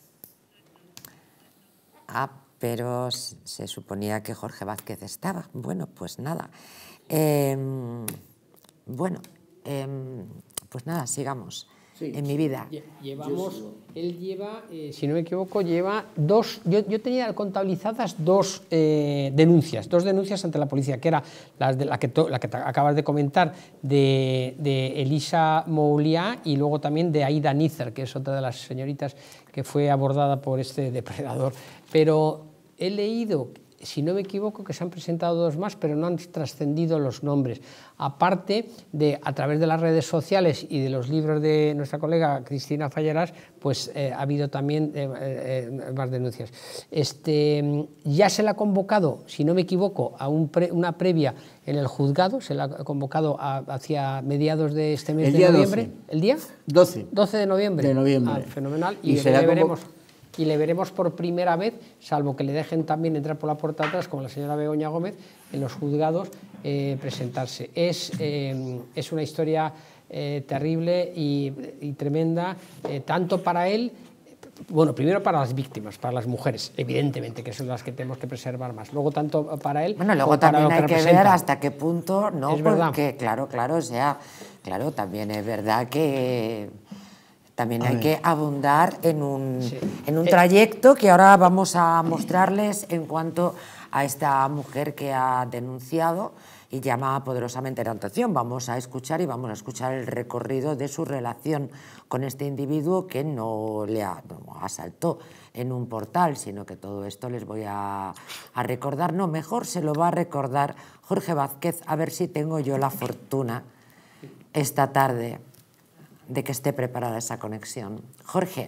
Ah, pero se suponía que Jorge Vázquez estaba. Bueno, pues nada. Eh, bueno, eh, pues nada, sigamos. Sí. En mi vida. Llevamos, él lleva, eh, si no me equivoco, lleva dos, yo, yo tenía contabilizadas dos eh, denuncias, dos denuncias ante la policía, que era las de la que, to, la que acabas de comentar, de, de Elisa Moulía, y luego también de Aida Nícer, que es otra de las señoritas que fue abordada por este depredador. Pero he leído, si no me equivoco, que se han presentado dos más, pero no han trascendido los nombres. Aparte de, a través de las redes sociales y de los libros de nuestra colega Cristina Fallarás, pues eh, ha habido también eh, eh, más denuncias. Este, ya se le ha convocado, si no me equivoco, a un pre, una previa en el juzgado, se le ha convocado a, hacia mediados de este mes el de día noviembre. doce. ¿El día? doce. doce de noviembre. De noviembre. Ah, fenomenal. Y, y será le como... veremos. Y le veremos por primera vez, salvo que le dejen también entrar por la puerta de atrás, como la señora Begoña Gómez, en los juzgados eh, presentarse. Es, eh, es una historia eh, terrible y, y tremenda, eh, tanto para él, bueno, primero para las víctimas, para las mujeres, evidentemente, que son las que tenemos que preservar más. Luego, tanto para él. Bueno, luego como para también lo que hay que representa. ver hasta qué punto, ¿no? Es verdad. Porque, claro, claro, o sea, claro, también es verdad que. También A hay ver. que abundar en un, Sí. en un Eh, trayecto que ahora vamos a mostrarles en cuanto a esta mujer que ha denunciado y llama poderosamente la atención. Vamos a escuchar y vamos a escuchar el recorrido de su relación con este individuo que no le ha, no, asaltó en un portal, sino que todo esto les voy a, a recordar. No, mejor se lo va a recordar Jorge Vázquez, a ver si tengo yo la fortuna esta tarde de que esté preparada esa conexión. Jorge.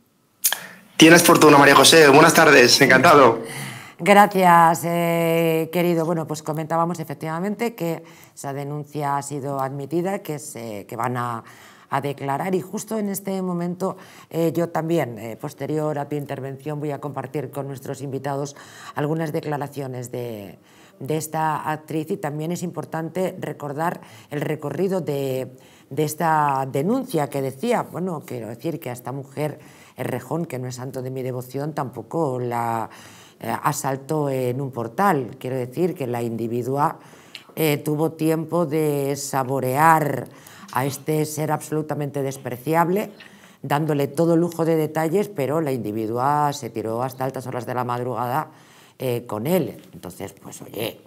Tienes fortuna, María José. Buenas tardes, encantado. Gracias, eh, querido. Bueno, pues comentábamos efectivamente que esa denuncia ha sido admitida, que, se, que van a, a declarar y justo en este momento eh, yo también, eh, posterior a tu intervención, voy a compartir con nuestros invitados algunas declaraciones de, de esta actriz y también es importante recordar el recorrido de de esta denuncia que decía, bueno, quiero decir que a esta mujer, Errejón, que no es santo de mi devoción, tampoco la eh, asaltó en un portal. Quiero decir que la individua eh, tuvo tiempo de saborear a este ser absolutamente despreciable, dándole todo lujo de detalles, pero la individua se tiró hasta altas horas de la madrugada eh, con él. Entonces, pues oye,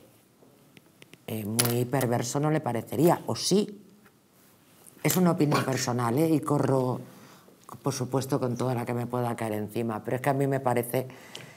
eh, muy perverso no le parecería, o sí. Es una opinión personal, ¿eh? Y corro, por supuesto, con toda la que me pueda caer encima, pero es que a mí me parece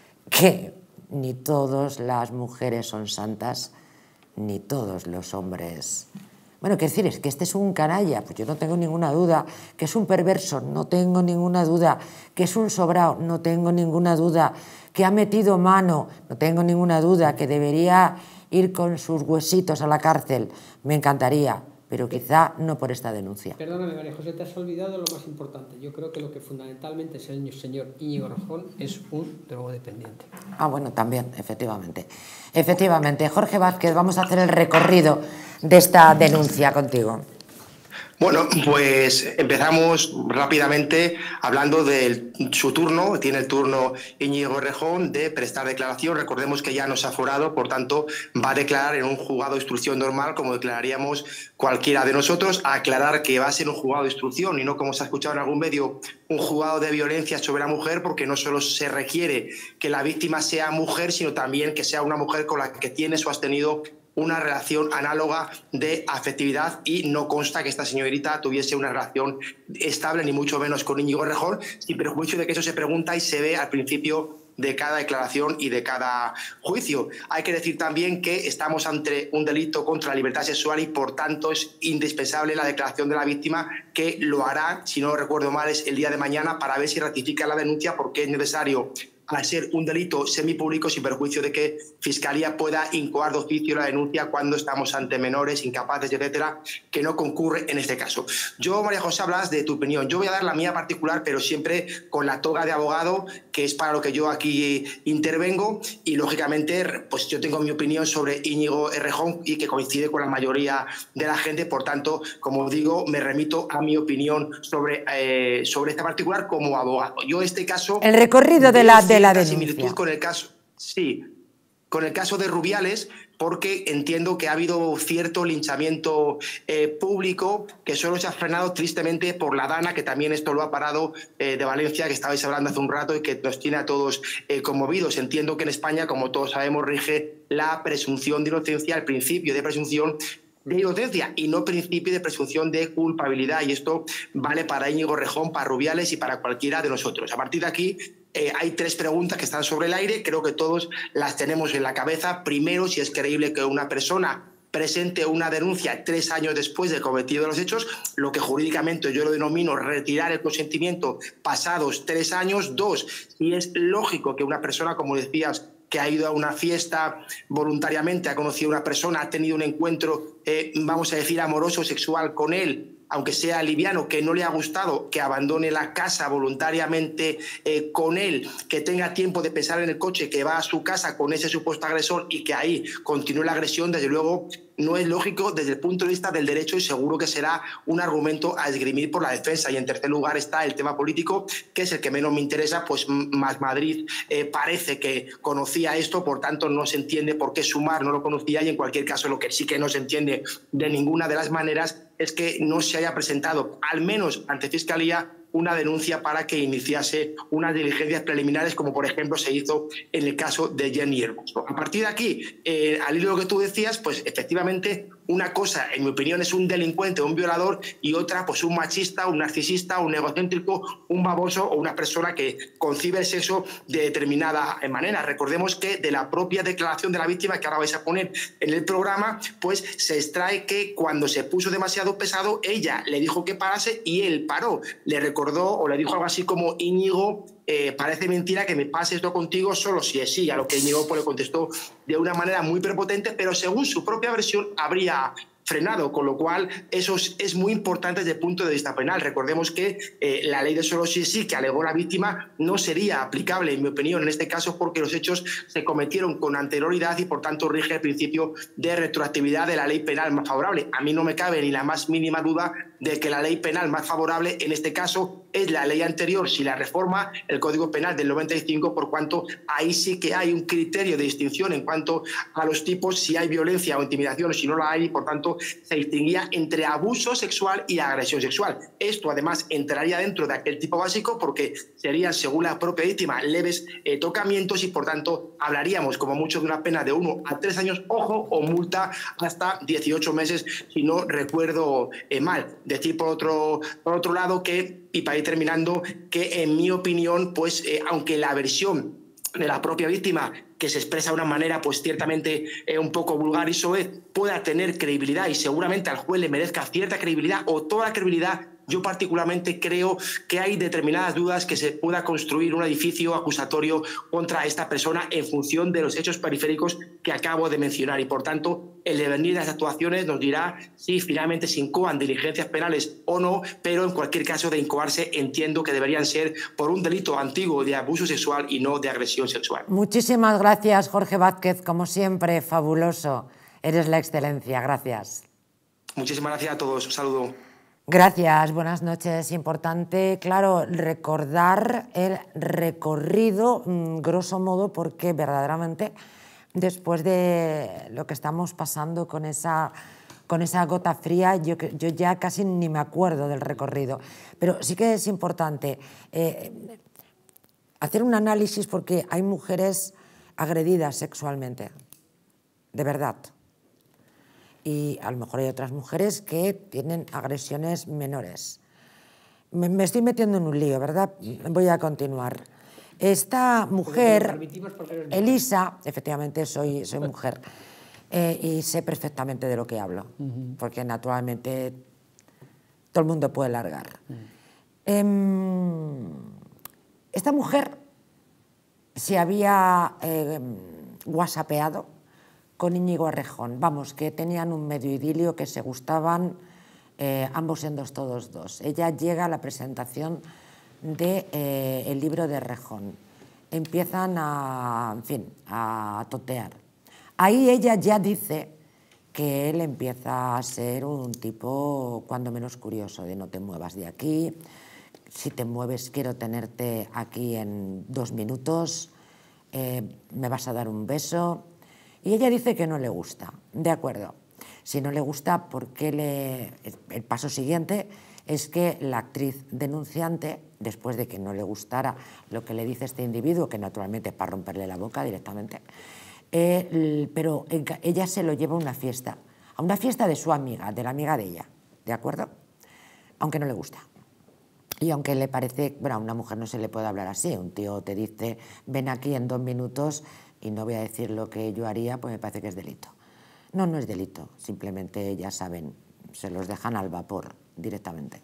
que ni todas las mujeres son santas, ni todos los hombres. Bueno, qué decir, es que este es un canalla, pues yo no tengo ninguna duda, que es un perverso, no tengo ninguna duda, que es un sobrao, no tengo ninguna duda, que ha metido mano, no tengo ninguna duda, que debería ir con sus huesitos a la cárcel, me encantaría. Pero quizá no por esta denuncia. Perdóname, María José, te has olvidado lo más importante. Yo creo que lo que fundamentalmente es el señor Íñigo Errejón es un drogodependiente. Ah, bueno, también, efectivamente. Efectivamente. Jorge Vázquez, vamos a hacer el recorrido de esta denuncia contigo. Bueno, pues empezamos rápidamente hablando de su turno. Tiene el turno Íñigo Errejón de prestar declaración. Recordemos que ya nos ha aforado, por tanto, va a declarar en un juzgado de instrucción normal, como declararíamos cualquiera de nosotros. A aclarar que va a ser un juzgado de instrucción y no, como se ha escuchado en algún medio, un juzgado de violencia sobre la mujer, porque no solo se requiere que la víctima sea mujer, sino también que sea una mujer con la que tienes o has tenido una relación análoga de afectividad y no consta que esta señorita tuviese una relación estable, ni mucho menos con Íñigo Errejón, sin perjuicio de que eso se pregunta y se ve al principio de cada declaración y de cada juicio. Hay que decir también que estamos ante un delito contra la libertad sexual y, por tanto, es indispensable la declaración de la víctima, que lo hará, si no recuerdo mal, es el día de mañana, para ver si ratifica la denuncia, porque es necesario, al ser un delito semipúblico, sin perjuicio de que Fiscalía pueda incoar de oficio la denuncia cuando estamos ante menores, incapaces, etcétera, que no concurre en este caso. Yo, María José, hablas de tu opinión. Yo voy a dar la mía particular, pero siempre con la toga de abogado, que es para lo que yo aquí intervengo, y lógicamente pues yo tengo mi opinión sobre Íñigo Errejón y que coincide con la mayoría de la gente. Por tanto, como digo, me remito a mi opinión sobre, eh, sobre esta particular como abogado. Yo este caso... El recorrido de la, de la denuncia. Similitud con el caso, sí, con el caso de Rubiales, porque entiendo que ha habido cierto linchamiento eh, público que solo se ha frenado tristemente por la Dana, que también esto lo ha parado, eh, de Valencia, que estabais hablando hace un rato y que nos tiene a todos eh, conmovidos. Entiendo que en España, como todos sabemos, rige la presunción de inocencia, el principio de presunción de inocencia y no principio de presunción de culpabilidad, y esto vale para Íñigo Errejón, para Rubiales y para cualquiera de nosotros. A partir de aquí, eh, hay tres preguntas que están sobre el aire, creo que todos las tenemos en la cabeza. Primero, si es creíble que una persona presente una denuncia tres años después de cometido los hechos, lo que jurídicamente yo lo denomino retirar el consentimiento pasados tres años. Dos, si es lógico que una persona, como decías, que ha ido a una fiesta voluntariamente, ha conocido a una persona, ha tenido un encuentro, eh, vamos a decir, amoroso, sexual con él, aunque sea liviano, que no le ha gustado, que abandone la casa voluntariamente eh, con él, que tenga tiempo de pensar en el coche, que va a su casa con ese supuesto agresor y que ahí continúe la agresión, desde luego no es lógico desde el punto de vista del derecho y seguro que será un argumento a esgrimir por la defensa. Y en tercer lugar está el tema político, que es el que menos me interesa, pues Más Madrid eh, parece que conocía esto, por tanto no se entiende por qué Sumar no lo conocía, y en cualquier caso lo que sí que no se entiende de ninguna de las maneras es que no se haya presentado, al menos ante Fiscalía, una denuncia para que iniciase unas diligencias preliminares, como por ejemplo se hizo en el caso de Jenny Hermoso. A partir de aquí, eh, al hilo de lo que tú decías, pues efectivamente una cosa, en mi opinión, es un delincuente o un violador, y otra, pues un machista, un narcisista, un egocéntrico, un baboso o una persona que concibe el sexo de determinada manera. Recordemos que de la propia declaración de la víctima, que ahora vais a poner en el programa, pues se extrae que cuando se puso demasiado pesado, ella le dijo que parase y él paró. Le recordó o le dijo algo así como: Íñigo, eh, parece mentira que me pase esto contigo, solo si es sí, a lo que Íñigo pues, le contestó de una manera muy prepotente, pero según su propia versión habría frenado, con lo cual eso es, es muy importante desde el punto de vista penal. Recordemos que eh, la ley de solo si es sí que alegó la víctima no sería aplicable, en mi opinión, en este caso, porque los hechos se cometieron con anterioridad y por tanto rige el principio de retroactividad de la ley penal más favorable. A mí no me cabe ni la más mínima duda de que la ley penal más favorable en este caso es la ley anterior, si la reforma el Código Penal del noventa y cinco, por cuanto ahí sí que hay un criterio de distinción en cuanto a los tipos, si hay violencia o intimidación o si no la hay, y por tanto se distinguía entre abuso sexual y agresión sexual. Esto además entraría dentro de aquel tipo básico porque serían, según la propia víctima, leves eh, tocamientos y por tanto hablaríamos como mucho de una pena de uno a tres años, ojo, o multa hasta dieciocho meses, si no recuerdo eh, mal. Decir por otro, por otro lado que, y para ir terminando, que en mi opinión, pues eh, aunque la versión de la propia víctima, que se expresa de una manera pues ciertamente eh, un poco vulgar y soez, pueda tener credibilidad y seguramente al juez le merezca cierta credibilidad o toda la credibilidad, yo particularmente creo que hay determinadas dudas que se pueda construir un edificio acusatorio contra esta persona en función de los hechos periféricos que acabo de mencionar, y por tanto el devenir de las actuaciones nos dirá si finalmente se incoan diligencias penales o no, pero en cualquier caso de incoarse entiendo que deberían ser por un delito antiguo de abuso sexual y no de agresión sexual. Muchísimas gracias, Jorge Vázquez, como siempre, fabuloso. Eres la excelencia, gracias. Muchísimas gracias a todos, un saludo. Gracias, buenas noches. Importante, claro, recordar el recorrido, grosso modo, porque verdaderamente después de lo que estamos pasando con esa, con esa gota fría, yo, yo ya casi ni me acuerdo del recorrido. Pero sí que es importante eh, hacer un análisis porque hay mujeres agredidas sexualmente, de verdad. Y a lo mejor hay otras mujeres que tienen agresiones menores. Me, me estoy metiendo en un lío, ¿verdad? Voy a continuar. Esta mujer, Elisa, efectivamente soy, soy mujer, eh, y sé perfectamente de lo que hablo, uh-huh. porque naturalmente todo el mundo puede largar. Uh-huh. eh, esta mujer se había eh, whatsappeado con Íñigo Errejón, vamos, que tenían un medio idilio, que se gustaban eh, ambos en dos, todos dos. Ella llega a la presentación del de, eh, libro de Errejón. Empiezan a, en fin, a totear. Ahí ella ya dice que él empieza a ser un tipo cuando menos curioso, de no te muevas de aquí, si te mueves quiero tenerte aquí en dos minutos, eh, me vas a dar un beso. Y ella dice que no le gusta, de acuerdo. Si no le gusta, porque le... el paso siguiente es que la actriz denunciante, después de que no le gustara lo que le dice este individuo, que naturalmente es para romperle la boca directamente, eh, pero ella se lo lleva a una fiesta, a una fiesta de su amiga, de la amiga de ella, ¿de acuerdo? Aunque no le gusta. Y aunque le parece, bueno, a una mujer no se le puede hablar así, un tío te dice, ven aquí en dos minutos y no voy a decir lo que yo haría, pues me parece que es delito. No, no es delito, simplemente ya saben, se los dejan al vapor directamente.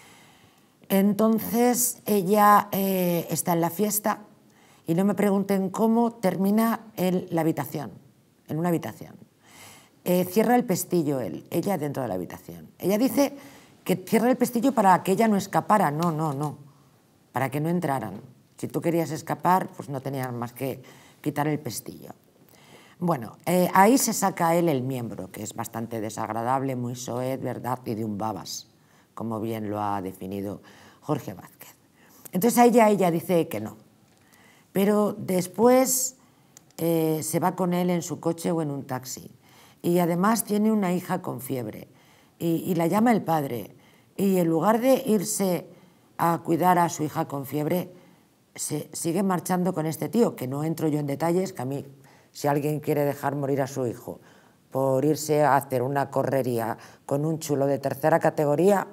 Entonces ella eh, está en la fiesta y no me pregunten cómo termina en la habitación, en una habitación. Eh, cierra el pestillo él, ella dentro de la habitación. Ella dice que cierra el pestillo para que ella no escapara. No, no, no, para que no entraran. Si tú querías escapar, pues no tenías más que quitar el pestillo. Bueno, eh, ahí se saca él el miembro, que es bastante desagradable, muy soez, ¿verdad? Y de un babas, como bien lo ha definido Jorge Vázquez. Entonces a ella, ella dice que no. Pero después eh, se va con él en su coche o en un taxi. Y además tiene una hija con fiebre. Y, y la llama el padre, y en lugar de irse a cuidar a su hija con fiebre, se sigue marchando con este tío, que no entro yo en detalles, que a mí, si alguien quiere dejar morir a su hijo por irse a hacer una correría con un chulo de tercera categoría,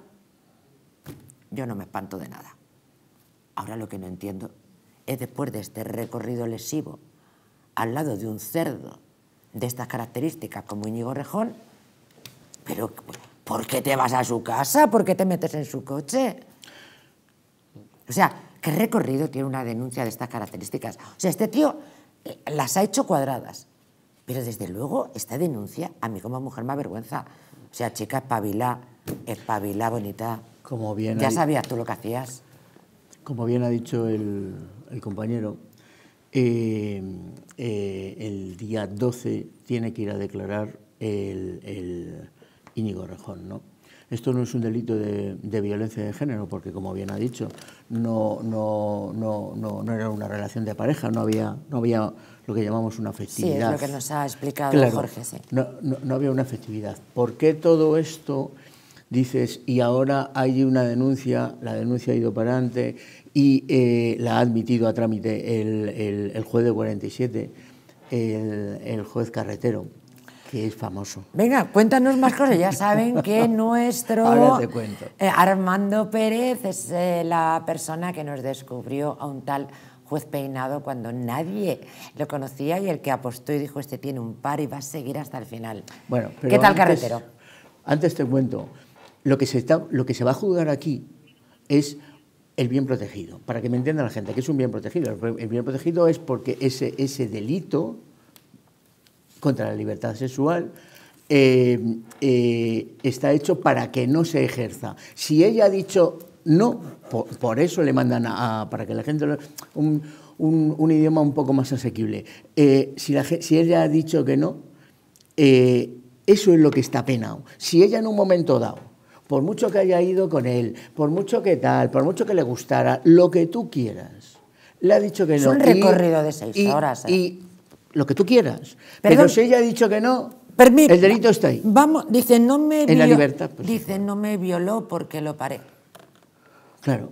yo no me espanto de nada. Ahora lo que no entiendo es, después de este recorrido lesivo al lado de un cerdo de estas características como Íñigo Errejón, pero ¿por qué te vas a su casa? ¿Por qué te metes en su coche? O sea, ¿qué recorrido tiene una denuncia de estas características? O sea, este tío las ha hecho cuadradas, pero desde luego esta denuncia a mí como mujer me avergüenza. O sea, chica, espabila, espabila, bonita. Como bien ya ha, sabías tú lo que hacías. Como bien ha dicho el, el compañero, eh, eh, el día doce tiene que ir a declarar el... el Íñigo Errejón, ¿no? Esto no es un delito de, de violencia de género, porque como bien ha dicho, no, no, no, no, no era una relación de pareja, no había, no había lo que llamamos una afectividad. Sí, es lo que nos ha explicado claro, Jorge, sí. No, no, no había una afectividad. ¿Por qué todo esto, dices, y ahora hay una denuncia, la denuncia ha ido para adelante y eh, la ha admitido a trámite el, el, el juez de cuarenta y siete, el, el juez Carretero, que es famoso? Venga, cuéntanos más cosas. Ya saben que nuestro Ahora te cuento. Eh, Armando Pérez es eh, la persona que nos descubrió a un tal juez Peinado cuando nadie lo conocía y el que apostó y dijo, este tiene un par y va a seguir hasta el final. Bueno, pero ¿qué tal, antes, Carretero? Antes te cuento, lo que, se está, lo que se va a juzgar aquí es el bien protegido, para que me entienda la gente, que es un bien protegido. El bien protegido es porque ese, ese delito contra la libertad sexual eh, eh, está hecho para que no se ejerza. Si ella ha dicho no, por, por eso le mandan a, a para que la gente lo, un, un, un idioma un poco más asequible. Eh, si, la, si ella ha dicho que no, eh, eso es lo que está penado. Si ella en un momento dado, por mucho que haya ido con él, por mucho que tal, por mucho que le gustara, lo que tú quieras, le ha dicho que no. Es un recorrido y, de seis y, horas. ¿eh? Y, lo que tú quieras. Perdón, pero si ella ha dicho que no, permita, el delito está ahí. Vamos, dice, no me en la libertad. Pues, dice, no me violó porque lo paré. Claro.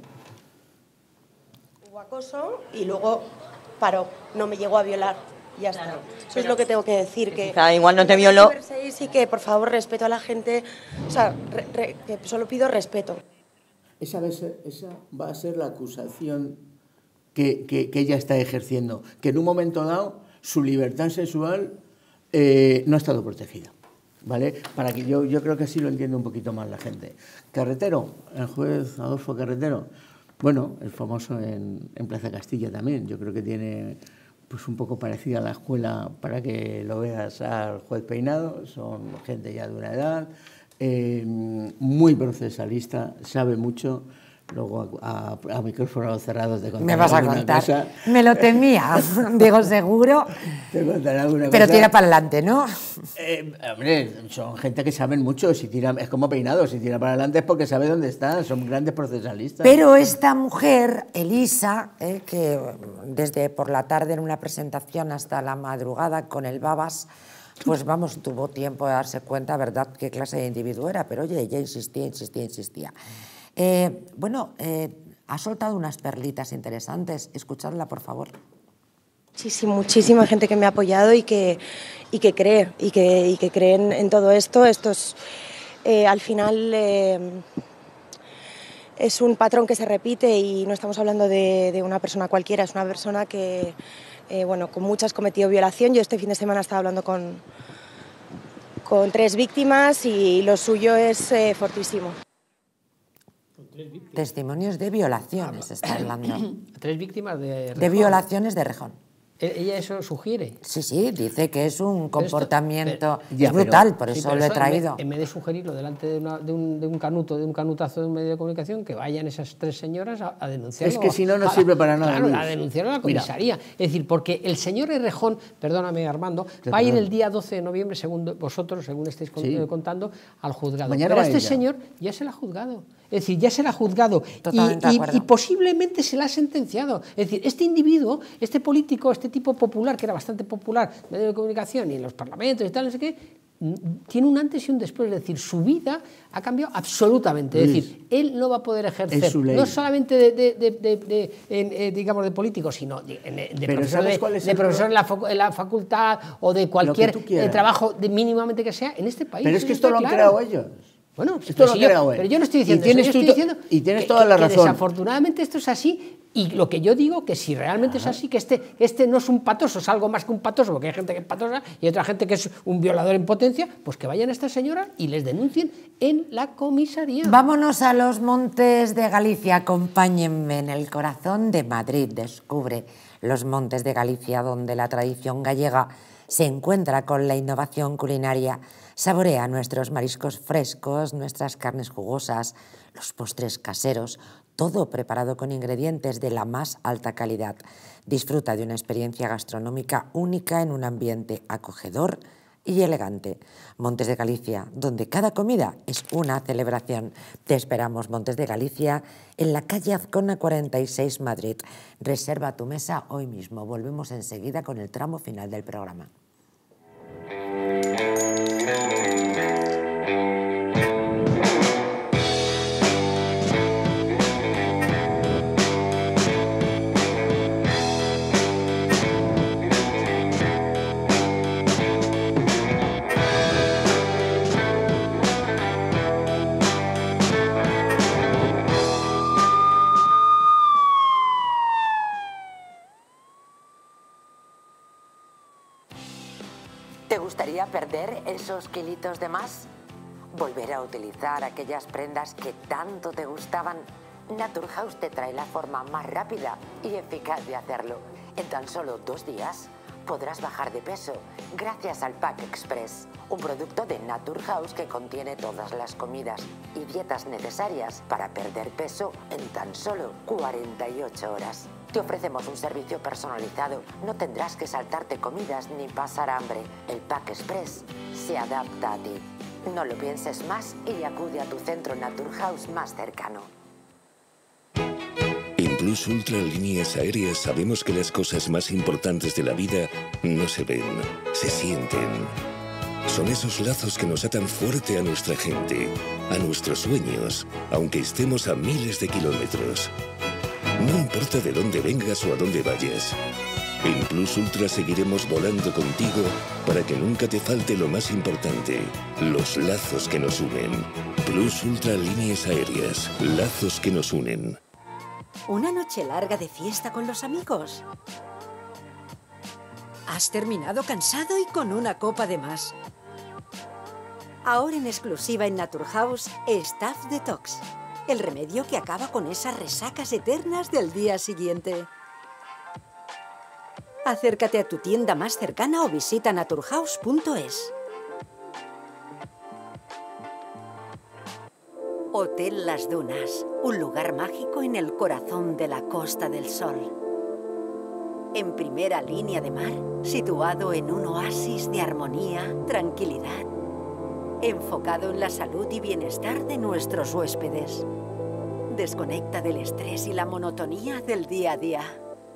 Hubo acoso y luego paró, no me llegó a violar. Ya está. Claro. Eso es lo que tengo que decir. Que claro, igual no te violó. Sí, que por favor respeto a la gente. O sea, re, re, que solo pido respeto. Esa va a ser, esa va a ser la acusación que, que, que ella está ejerciendo. Que en un momento dado su libertad sexual eh, no ha estado protegida, ¿vale? Para que yo, yo creo que así lo entiende un poquito más la gente. Carretero, el juez Adolfo Carretero, bueno, es famoso en, en Plaza Castilla también. Yo creo que tiene pues un poco parecida a la escuela, para que lo veas, al juez Peinado. Son gente ya de una edad, eh, muy procesalista, sabe mucho. Luego a, a, a micrófonos cerrados te contaré. Me vas a contar. Cosa. Me lo temía, digo seguro. Te contaré alguna Pero cosa. tira para adelante, ¿no? Eh, hombre, son gente que saben mucho. Si tira, es como Peinado, si tira para adelante es porque sabe dónde está. Son grandes procesalistas. Pero esta mujer, Elisa, eh, que desde por la tarde en una presentación hasta la madrugada con el babas, pues vamos, tuvo tiempo de darse cuenta, ¿verdad?, qué clase de individuo era. Pero oye, ella insistía, insistía, insistía. Eh, bueno, eh, ha soltado unas perlitas interesantes. Escuchadla, por favor. Muchísima, muchísima gente que me ha apoyado y que, y que cree, y que, y que cree en, en todo esto. Esto es, eh, al final, eh, es un patrón que se repite y no estamos hablando de, de una persona cualquiera, es una persona que, eh, bueno, con muchas ha cometido violación. Yo este fin de semana estaba hablando con, con tres víctimas y lo suyo es eh, fortísimo. Testimonios de violaciones, está hablando. Tres víctimas de Rejón. De violaciones de Rejón. ¿Ella eso sugiere? Sí, sí, dice que es un comportamiento esto, pero, es brutal, pero, por sí, eso pero lo he eso, traído. En vez, en vez de sugerirlo delante de, una, de, un, de un canuto, de un canutazo de un medio de comunicación, que vayan esas tres señoras a, a denunciarlo. Es que si no, no sirve para nada. Claro, a denunciarlo a la comisaría. Mira. Es decir, porque el señor Errejón, perdóname Armando, sí, va a ir el día doce de noviembre, según vosotros, según estáis sí. contando, al juzgado. Mañana pero este ella. señor ya se lo ha juzgado. Es decir, ya se la ha juzgado y, y, y posiblemente se la ha sentenciado. Es decir, este individuo, este político, este tipo popular, que era bastante popular en medios de comunicación y en los parlamentos y tal, no sé qué, tiene un antes y un después. Es decir, su vida ha cambiado absolutamente. Es decir, él no va a poder ejercer, no solamente de, de, de, de, de, de, digamos, de político, sino de, de, de profesor, de, de profesor en, la en la facultad o de cualquier trabajo de mínimamente que sea en este país. Pero es que esto lo han creado ellos. Bueno, esto lo si yo, pero yo no estoy diciendo y tienes, eso, yo tú, estoy diciendo y tienes que, toda la que, razón. Que desafortunadamente esto es así, y lo que yo digo, que si realmente Ajá. es así, que este, este no es un patoso, es algo más que un patoso, porque hay gente que es patosa y hay otra gente que es un violador en potencia, pues que vayan a estas señoras y les denuncien en la comisaría. Vámonos a los montes de Galicia, acompáñenme. En el corazón de Madrid descubre los montes de Galicia, donde la tradición gallega se encuentra con la innovación culinaria. Saborea nuestros mariscos frescos, nuestras carnes jugosas, los postres caseros, todo preparado con ingredientes de la más alta calidad. Disfruta de una experiencia gastronómica única en un ambiente acogedor y elegante. Montes de Galicia, donde cada comida es una celebración. Te esperamos, Montes de Galicia, en la calle Azcona cuarenta y seis, Madrid. Reserva tu mesa hoy mismo. Volvemos enseguida con el tramo final del programa. ¿Te gustaría perder esos kilitos de más? ¿Volver a utilizar aquellas prendas que tanto te gustaban? Naturhaus te trae la forma más rápida y eficaz de hacerlo. En tan solo dos días podrás bajar de peso gracias al Pack Express, un producto de Naturhaus que contiene todas las comidas y dietas necesarias para perder peso en tan solo cuarenta y ocho horas. Te ofrecemos un servicio personalizado, no tendrás que saltarte comidas ni pasar hambre. El Pack Express se adapta a ti. No lo pienses más y acude a tu centro Naturhaus más cercano. En Plus Ultra Líneas Aéreas sabemos que las cosas más importantes de la vida no se ven, se sienten. Son esos lazos que nos atan fuerte a nuestra gente, a nuestros sueños, aunque estemos a miles de kilómetros. No importa de dónde vengas o a dónde vayas. En Plus Ultra seguiremos volando contigo para que nunca te falte lo más importante, los lazos que nos unen. Plus Ultra Líneas Aéreas, lazos que nos unen. ¿Una noche larga de fiesta con los amigos? ¿Has terminado cansado y con una copa de más? Ahora en exclusiva en Naturhaus, Staff Detox. El remedio que acaba con esas resacas eternas del día siguiente. Acércate a tu tienda más cercana o visita naturhaus punto es. Hotel Las Dunas, un lugar mágico en el corazón de la Costa del Sol. En primera línea de mar, situado en un oasis de armonía, tranquilidad, enfocado en la salud y bienestar de nuestros huéspedes. Desconecta del estrés y la monotonía del día a día.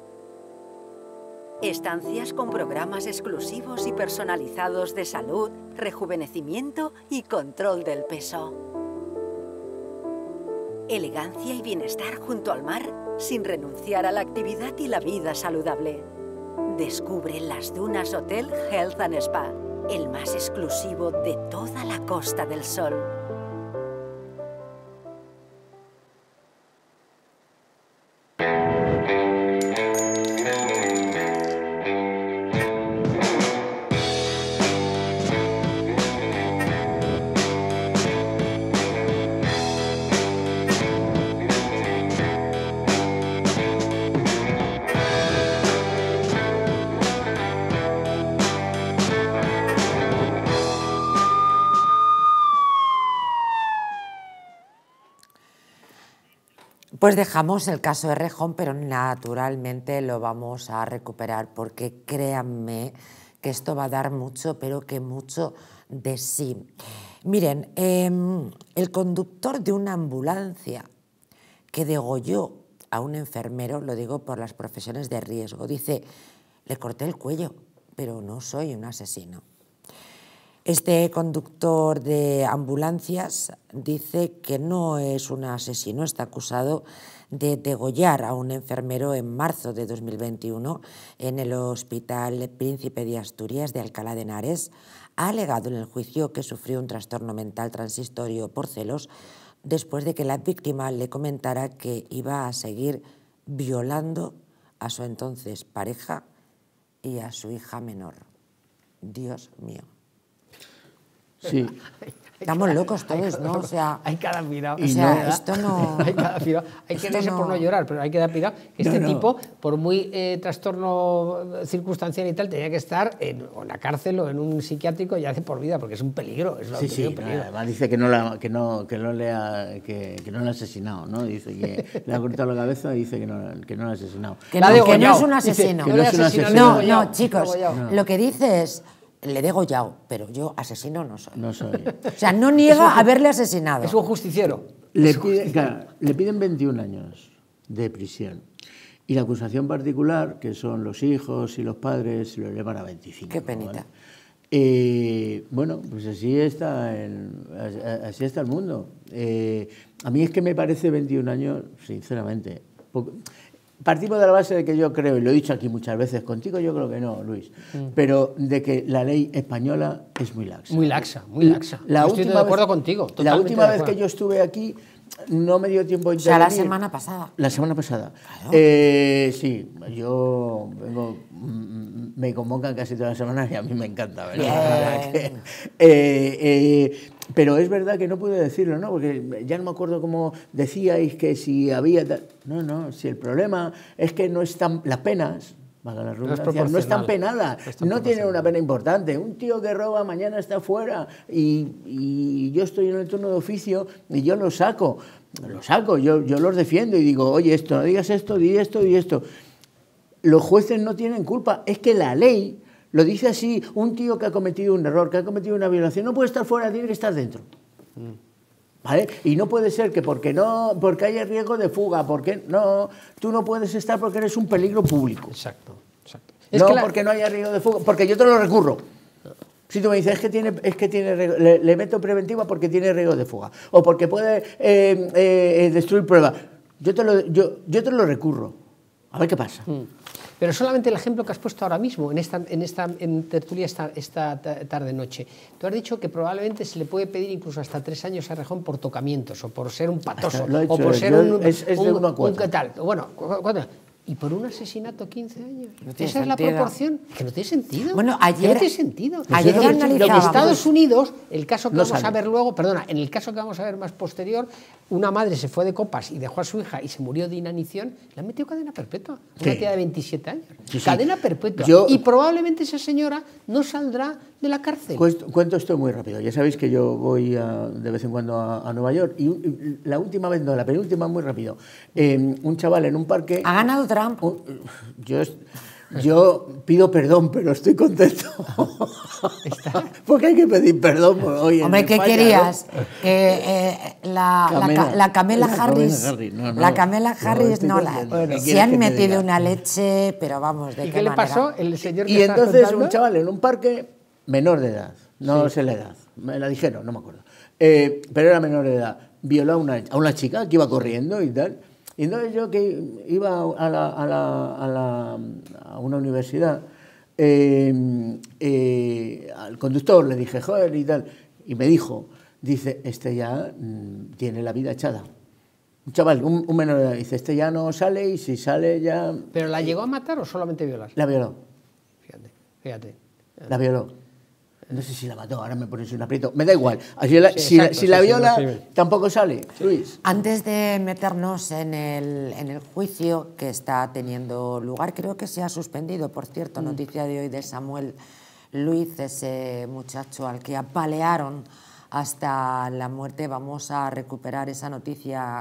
Estancias con programas exclusivos y personalizados de salud, rejuvenecimiento y control del peso. Elegancia y bienestar junto al mar, sin renunciar a la actividad y la vida saludable. Descubre Las Dunas Hotel Health and Spa, el más exclusivo de toda la Costa del Sol. Pues dejamos el caso de Errejón, pero naturalmente lo vamos a recuperar porque créanme que esto va a dar mucho, pero que mucho de sí. Miren, eh, el conductor de una ambulancia que degolló a un enfermero, lo digo por las profesiones de riesgo, dice, le corté el cuello, pero no soy un asesino. Este conductor de ambulancias dice que no es un asesino, está acusado de degollar a un enfermero en marzo de dos mil veintiuno en el Hospital Príncipe de Asturias de Alcalá de Henares. Ha alegado en el juicio que sufrió un trastorno mental transitorio por celos después de que la víctima le comentara que iba a seguir violando a su entonces pareja y a su hija menor. Dios mío. Sí. Estamos locos todos, ¿no? O sea, hay cada mirado. O sea, esto no... Hay cada mirado. Hay que reírse no... por no llorar, pero hay que dar mirado. Este no, no. tipo, por muy eh, trastorno circunstancial y tal, tenía que estar en, en la cárcel o en un psiquiátrico ya hace por vida, porque es un peligro. Es un sí, sí, peligro. No, además dice que no, la, que, no, que, no le ha, que, que no le ha asesinado, ¿no? Dice que le ha cortado la cabeza y dice que no, que no le ha asesinado. Que no, que no es un asesino. Que no, es un asesino. No, no, chicos, no. Lo que dice es... Le he degollado, pero yo asesino no soy. No soy. O sea, no niega haberle asesinado. Es un justiciero. Le, pide, claro, le piden veintiún años de prisión. Y la acusación particular, que son los hijos y los padres, lo elevan a veinticinco. Qué penita. ¿Vale? Eh, bueno, pues así está el, así está el mundo. Eh, a mí es que me parece veintiún años, sinceramente. Poco, partimos de la base de que yo creo, y lo he dicho aquí muchas veces, contigo yo creo que no, Luis, mm. pero de que la ley española es muy laxa. Muy laxa, muy laxa. La Estoy última de acuerdo vez, contigo. La última vez que yo estuve aquí no me dio tiempo de intervenir. O sea, la semana pasada. La semana pasada. Claro. Eh, sí, yo vengo, me convocan casi todas las semanas y a mí me encanta, ¿verdad? Que, eh, eh, pero es verdad que no pude decirlo, ¿no? Porque ya no me acuerdo cómo decíais que si había... No, no, si el problema es que no están las penas... Valga la redundancia, no están penadas, no, no tienen una pena importante. Un tío que roba mañana está fuera y, y yo estoy en el turno de oficio y yo lo saco, lo saco, yo, yo los defiendo y digo, oye, esto, no digas esto, di esto, di esto. Los jueces no tienen culpa, es que la ley lo dice así, un tío que ha cometido un error, que ha cometido una violación, no puede estar fuera, tiene que estar dentro. Mm. ¿Vale? Y no puede ser que porque no, porque haya riesgo de fuga, porque no, tú no puedes estar porque eres un peligro público. Exacto, exacto. No es que la... porque no haya riesgo de fuga, porque yo te lo recurro. Si tú me dices, es que tiene, es que tiene le, le meto preventiva porque tiene riesgo de fuga, o porque puede eh, eh, destruir pruebas, yo te lo, yo, yo te lo recurro. A ver qué pasa. Mm. Pero solamente el ejemplo que has puesto ahora mismo, en esta, en esta en tertulia esta, esta tarde-noche. Tú has dicho que probablemente se le puede pedir incluso hasta tres años a Errejón por tocamientos, o por ser un patoso, hecho, o por ser yo, un... Es, es un, de uno a cuatro. Un, ¿qué tal? Bueno, ¿cuánto? ¿Y por un asesinato quince años? No ¿Esa sentido. es la proporción? Que no tiene sentido. Bueno, ayer... Que no tiene sentido. Ayer lo que analizábamos... En Estados Unidos, el caso que no vamos sale. a ver luego, perdona, en el caso que vamos a ver más posterior, una madre se fue de copas y dejó a su hija y se murió de inanición, le han metido cadena perpetua. Una Sí. tía de veintisiete años. Sí, sí. Cadena perpetua. Yo- Y probablemente esa señora no saldrá de la cárcel. Cuento, cuento esto muy rápido. Ya sabéis que yo voy a, de vez en cuando a, a Nueva York y un, la última vez, no, la penúltima muy rápido. Eh, un chaval en un parque... Ha ganado Trump. un- yo, es- yo pido perdón, pero estoy contento. Porque hay que pedir perdón hoy en Hombre, ¿qué España, querías? ¿no? Que eh, la, Camela. la, la Camela La Harris, Camela Harris, no, no. la Camela No, Harris estoy no, la, contento. Bueno, ¿qué se quieres han que te metido diga? una leche, pero vamos, ¿de ¿Y qué, qué le manera? pasó? El señor que Y estás entonces contando? un chaval en un parque menor de edad, no Sí. sé la edad, me la dijeron, no me acuerdo, eh, pero era menor de edad, violó a una, a una chica que iba corriendo y tal, y entonces yo que iba a, la, a, la, a, la, a una universidad, eh, eh, al conductor le dije, joder, y tal, y me dijo, dice, este ya mm, tiene la vida echada. Un chaval, un, un menor de edad, dice, este ya no sale y si sale ya... ¿Pero la llegó a matar o solamente violar? La violó. Fíjate, fíjate. La violó. No sé si la mató, ahora me pones un aprieto. Me da igual. Así la- Sí, si, la- exacto, si sí, la sí, viola, no, sí. tampoco sale, Luis. Antes de meternos en el, en el juicio que está teniendo lugar, creo que se ha suspendido, por cierto, noticia de hoy de Samuel Luiz, ese muchacho al que apalearon hasta la muerte. Vamos a recuperar esa noticia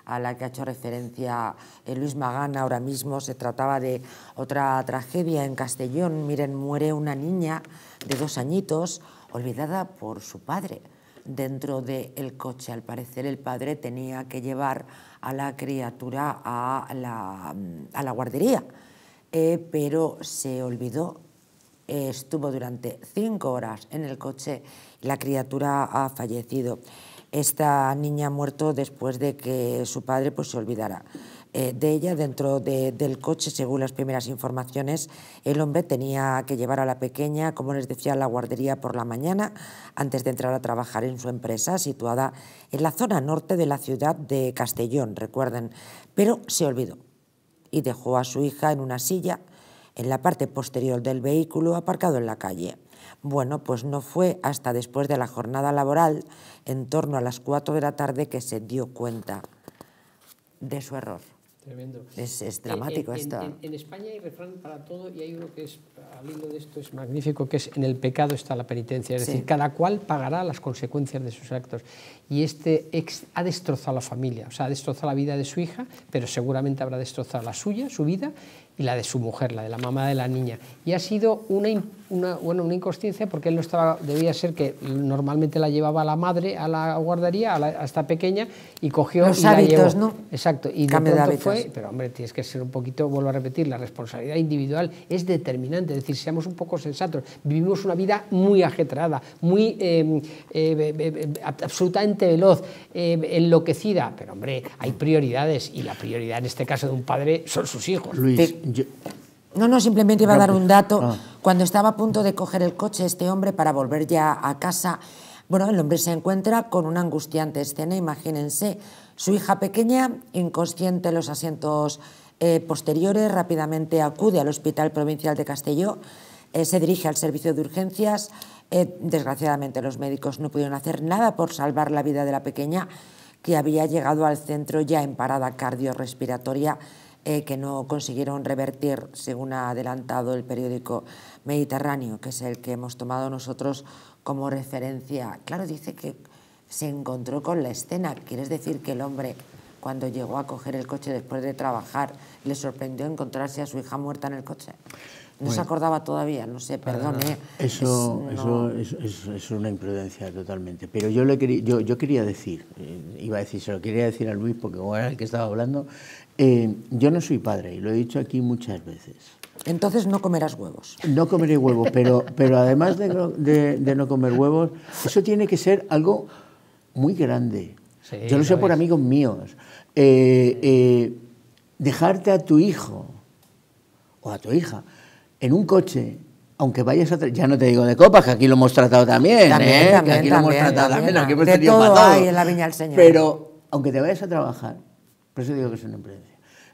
a la que ha hecho referencia eh, Luis Magana ahora mismo. Se trataba de otra tragedia en Castellón. Miren, muere una niña de dos añitos olvidada por su padre dentro del coche. Al parecer el padre tenía que llevar a la criatura a la, a la guardería, eh, pero se olvidó. Eh, estuvo durante cinco horas en el coche y la criatura ha fallecido. Esta niña ha muerto después de que su padre pues, se olvidara eh, de ella dentro de, del coche. Según las primeras informaciones, el hombre tenía que llevar a la pequeña, como les decía, a la guardería por la mañana antes de entrar a trabajar en su empresa situada en la zona norte de la ciudad de Castellón, recuerden, pero se olvidó y dejó a su hija en una silla en la parte posterior del vehículo aparcado en la calle. Bueno, pues no fue hasta después de la jornada laboral, en torno a las cuatro de la tarde, que se dio cuenta de su error. Tremendo. Es, es dramático en, en, esto. En, en España hay refrán para todo y hay uno que es, al hilo de esto, es magnífico, que es en el pecado está la penitencia. Es sí. decir, cada cual pagará las consecuencias de sus actos. Y este ex ha destrozado a la familia, o sea, ha destrozado la vida de su hija, pero seguramente habrá destrozado la suya, su vida, y la de su mujer, la de la mamá de la niña. Y ha sido una, una, bueno, una inconsciencia porque él no estaba, debía ser que normalmente la llevaba a la madre a la guardería, a, la, a esta pequeña, y cogió los y hábitos, la llevó. ¿no? Exacto, y Cambio de pronto de fue, pero hombre, tienes que ser un poquito, vuelvo a repetir, la responsabilidad individual es determinante, es decir, seamos un poco sensatos. Vivimos una vida muy ajetreada, muy eh, eh, eh, absolutamente veloz, eh, enloquecida, pero hombre, hay prioridades y la prioridad en este caso de un padre son sus hijos. Luis, yo... No, no, simplemente iba a dar un dato. Ah. Cuando estaba a punto de coger el coche este hombre para volver ya a casa, bueno, el hombre se encuentra con una angustiante escena, imagínense, su hija pequeña, inconsciente en los asientos eh, posteriores, rápidamente acude al Hospital Provincial de Castelló, eh, se dirige al servicio de urgencias, eh, desgraciadamente los médicos no pudieron hacer nada por salvar la vida de la pequeña, que había llegado al centro ya en parada cardiorrespiratoria, Eh, que no consiguieron revertir, según ha adelantado el periódico Mediterráneo, que es el que hemos tomado nosotros como referencia. Claro, dice que se encontró con la escena. ¿Quieres decir que el hombre, cuando llegó a coger el coche después de trabajar, le sorprendió encontrarse a su hija muerta en el coche? No bueno, se acordaba todavía, no sé, perdone. Eso es, no... eso, eso, eso es una imprudencia totalmente. Pero yo, le quería, yo, yo quería decir, eh, iba a decir, se lo quería decir a Luis, porque como era el que estaba hablando, eh, yo no soy padre, y lo he dicho aquí muchas veces. Entonces no comerás huevos. No comeré huevos, pero, pero además de no, de, de no comer huevos, eso tiene que ser algo muy grande. Sí, yo lo sé por amigos míos. Eh, eh, dejarte a tu hijo o a tu hija en un coche, aunque vayas a... Ya no te digo de copas, que aquí lo hemos tratado también, también, ¿eh? también que aquí también, lo hemos tratado también, también, aquí hemos de tenido todo para todo. hay en la viña del Señor. Pero, aunque te vayas a trabajar, por eso digo que es una imprudencia,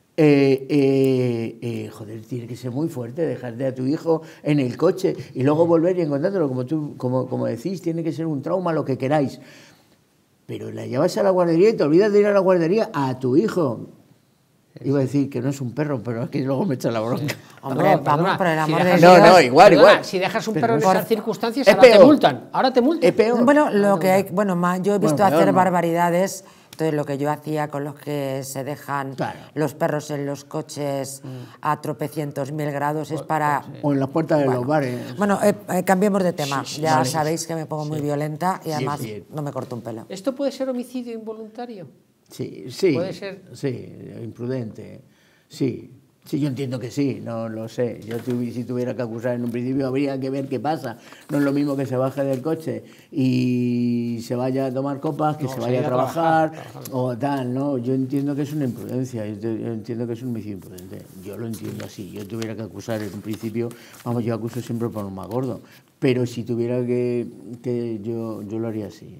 eh, eh, eh, joder, tiene que ser muy fuerte dejarte a tu hijo en el coche y luego volver y encontrártelo, como, tú, como, como decís, tiene que ser un trauma, lo que queráis. Pero la llevas a la guardería y te olvidas de ir a la guardería a tu hijo. Iba a decir que no es un perro, pero es que luego me echa la bronca. Sí. Hombre, no, vamos, por el amor si de Dios. No, no, igual, perdona, igual. Si dejas un pero perro en por... esas circunstancias, es ahora peor. te multan. Ahora te multan. Es peor. Bueno, lo que hay, bueno, yo he visto bueno, hacer no. barbaridades. Entonces, lo que yo hacía con los que se dejan claro. los perros en los coches mm. a tropecientos mil grados es para... O en las puertas de bueno, los bares. Bueno, eh, eh, cambiemos de tema. Sí, sí, ya vale. sabéis que me pongo muy sí. violenta y además sí, sí. no me corto un pelo. ¿Esto puede ser homicidio involuntario? Sí, sí. ¿Puede ser? Sí, imprudente. Sí. Sí, yo entiendo que sí, no lo sé. Yo tuvi, si tuviera que acusar en un principio habría que ver qué pasa. No es lo mismo que se baje del coche y se vaya a tomar copas, que no, se vaya a trabajar, trabajar o tal, ¿no? Yo entiendo que es una imprudencia, yo entiendo que es un homicidio imprudente. Yo lo entiendo así. Yo tuviera que acusar en un principio, vamos, yo acuso siempre por un más gordo, pero si tuviera que, que yo, yo lo haría así.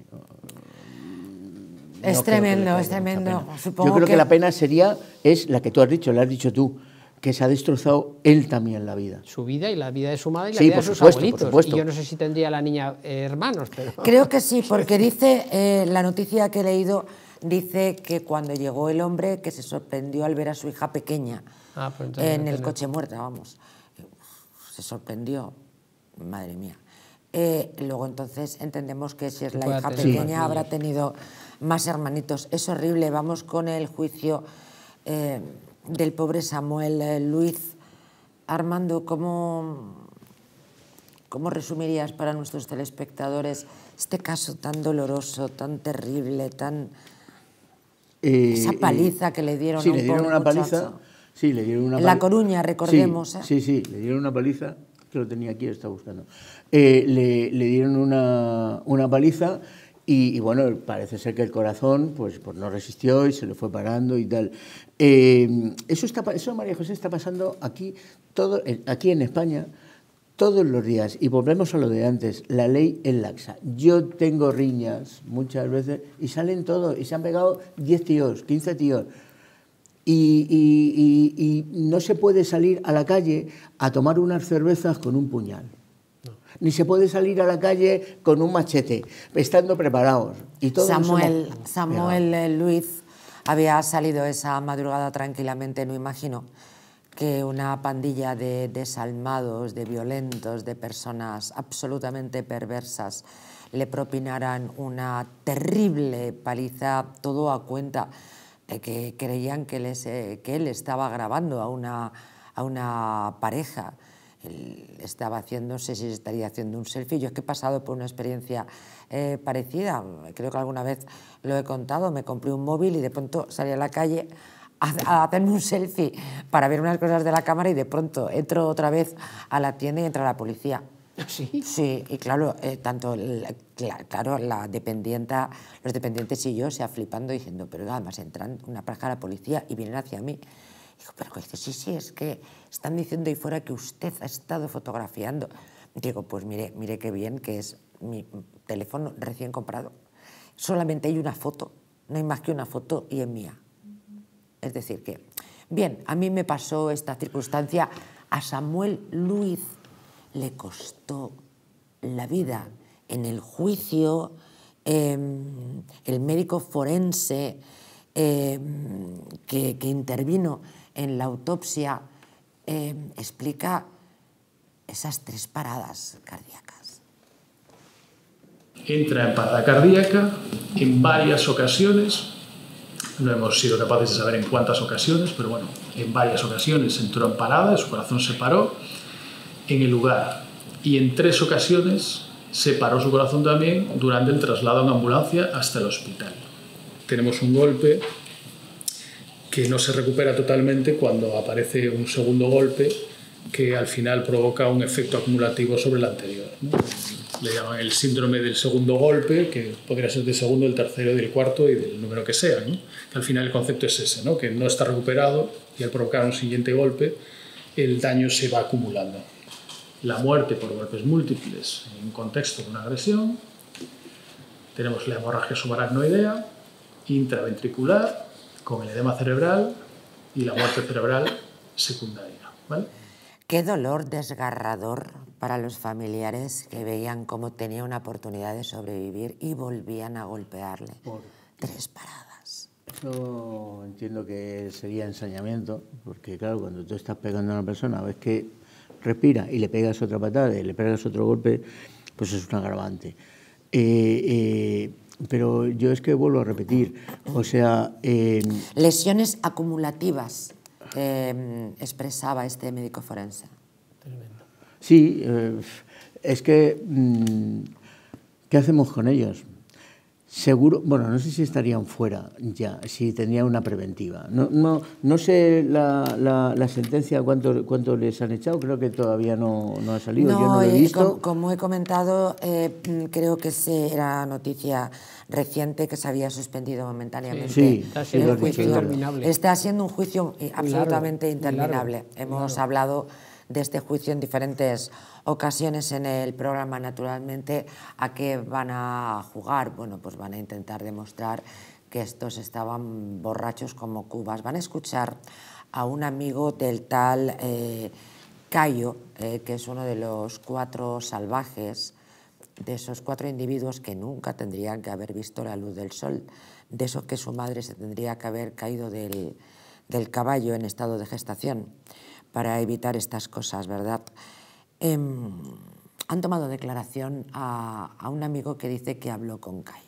Es no tremendo, es tremendo. Supongo yo creo que... que la pena sería, es la que tú has dicho, la has dicho tú, que se ha destrozado él también la vida. Su vida y la vida de su madre y la sí, vida de sus supuesto, abuelitos. Y yo no sé si tendría la niña eh, hermanos, pero... Creo que sí, porque dice, eh, la noticia que he leído, dice que cuando llegó el hombre, que se sorprendió al ver a su hija pequeña ah, pues en el coche muerta, vamos. Se sorprendió, madre mía. Eh, luego entonces entendemos que si es la Puede hija tener pequeña más habrá niños. tenido más hermanitos. Es horrible. Vamos con el juicio eh, del pobre Samuel eh, Luiz. Armando, ¿cómo, ¿cómo resumirías para nuestros telespectadores este caso tan doloroso, tan terrible, tan... Eh, esa paliza eh, que le dieron sí, a un le dieron pobre una paliza. muchacho? Sí, le dieron una En La pali- Coruña, recordemos. Sí, ¿eh? sí, sí, le dieron una paliza, que lo tenía aquí, lo estaba buscando. Eh, le, le dieron una, una paliza y, y, bueno, parece ser que el corazón pues, pues no resistió y se le fue parando y tal. Eh, eso, está, eso, María José, está pasando aquí, todo, aquí en España todos los días. Y volvemos a lo de antes, la ley es laxa. Yo tengo riñas muchas veces y salen todos, y se han pegado diez tíos, quince tíos. Y, y, y, y no se puede salir a la calle a tomar unas cervezas con un puñal. No. Ni se puede salir a la calle con un machete, estando preparados. Y todos Samuel, somos... Samuel eh, Luiz había salido esa madrugada tranquilamente, no imagino que una pandilla de desalmados, de violentos, de personas absolutamente perversas le propinaran una terrible paliza, todo a cuenta de que creían que, les, eh, que él estaba grabando a una, a una pareja. Él estaba haciendo, no sé si estaría haciendo un selfie. Yo es que he pasado por una experiencia eh, parecida, creo que alguna vez lo he contado, me compré un móvil y de pronto salí a la calle a, a hacerme un selfie para ver unas cosas de la cámara y de pronto entro otra vez a la tienda y entra la policía. ¿Sí? Sí, y claro, eh, tanto la, claro, la dependienta, los dependientes y yo, o sea, flipando, diciendo, pero además entran una pareja de la policía y vienen hacia mí. Digo, pero dice, sí, sí, es que están diciendo ahí fuera que usted ha estado fotografiando. Digo, pues mire, mire qué bien, que es mi teléfono recién comprado. Solamente hay una foto, no hay más que una foto y es mía. Es decir que, bien, a mí me pasó esta circunstancia, a Samuel Luiz le costó la vida en el juicio, eh, el médico forense eh, que, que intervino en la autopsia eh, explica esas tres paradas cardíacas. Entra en parada cardíaca en varias ocasiones, no hemos sido capaces de saber en cuántas ocasiones, pero bueno, en varias ocasiones entró en parada, su corazón se paró en el lugar y en tres ocasiones se paró su corazón también durante el traslado en ambulancia hasta el hospital. Tenemos un golpe que no se recupera totalmente cuando aparece un segundo golpe que al final provoca un efecto acumulativo sobre el anterior, ¿no? Le llaman el síndrome del segundo golpe, que podría ser del segundo, del tercero, del cuarto y del número que sea, ¿no? Que al final el concepto es ese, ¿no? Que no está recuperado y al provocar un siguiente golpe el daño se va acumulando. La muerte por golpes múltiples en un contexto de una agresión. Tenemos la hemorragia subaracnoidea, intraventricular, con el edema cerebral y la muerte cerebral secundaria, ¿vale? Qué dolor desgarrador para los familiares que veían cómo tenía una oportunidad de sobrevivir y volvían a golpearle. Por... Tres paradas. Eso entiendo que sería ensañamiento, porque claro, cuando tú estás pegando a una persona, ves que respira y le pegas otra patada y le pegas otro golpe, pues es un agravante. Eh, eh, pero yo es que vuelvo a repetir, o sea... Eh, lesiones acumulativas, eh, expresaba este médico forense. Sí, eh, es que... ¿Qué hacemos con ellos? Seguro, bueno, no sé si estarían fuera ya, si tendrían una preventiva. No, no, no sé la, la, la sentencia, cuánto, cuánto les han echado, creo que todavía no, no ha salido, no, yo no lo he visto. Como, como he comentado, eh, creo que era noticia reciente que se había suspendido momentáneamente sí, el sí, juicio. Interminable. Está siendo un juicio absolutamente largo, interminable. largo, Hemos largo. hablado de este juicio en diferentes ocasiones en el programa, naturalmente. ¿A qué van a jugar? Bueno, pues van a intentar demostrar que estos estaban borrachos como cubas. Van a escuchar a un amigo del tal eh, Cayo, eh, que es uno de los cuatro salvajes, de esos cuatro individuos que nunca tendrían que haber visto la luz del sol, de esos que su madre se tendría que haber caído del, del caballo en estado de gestación para evitar estas cosas, ¿verdad? Eh, han tomado declaración a, a un amigo que dice que habló con Cayo.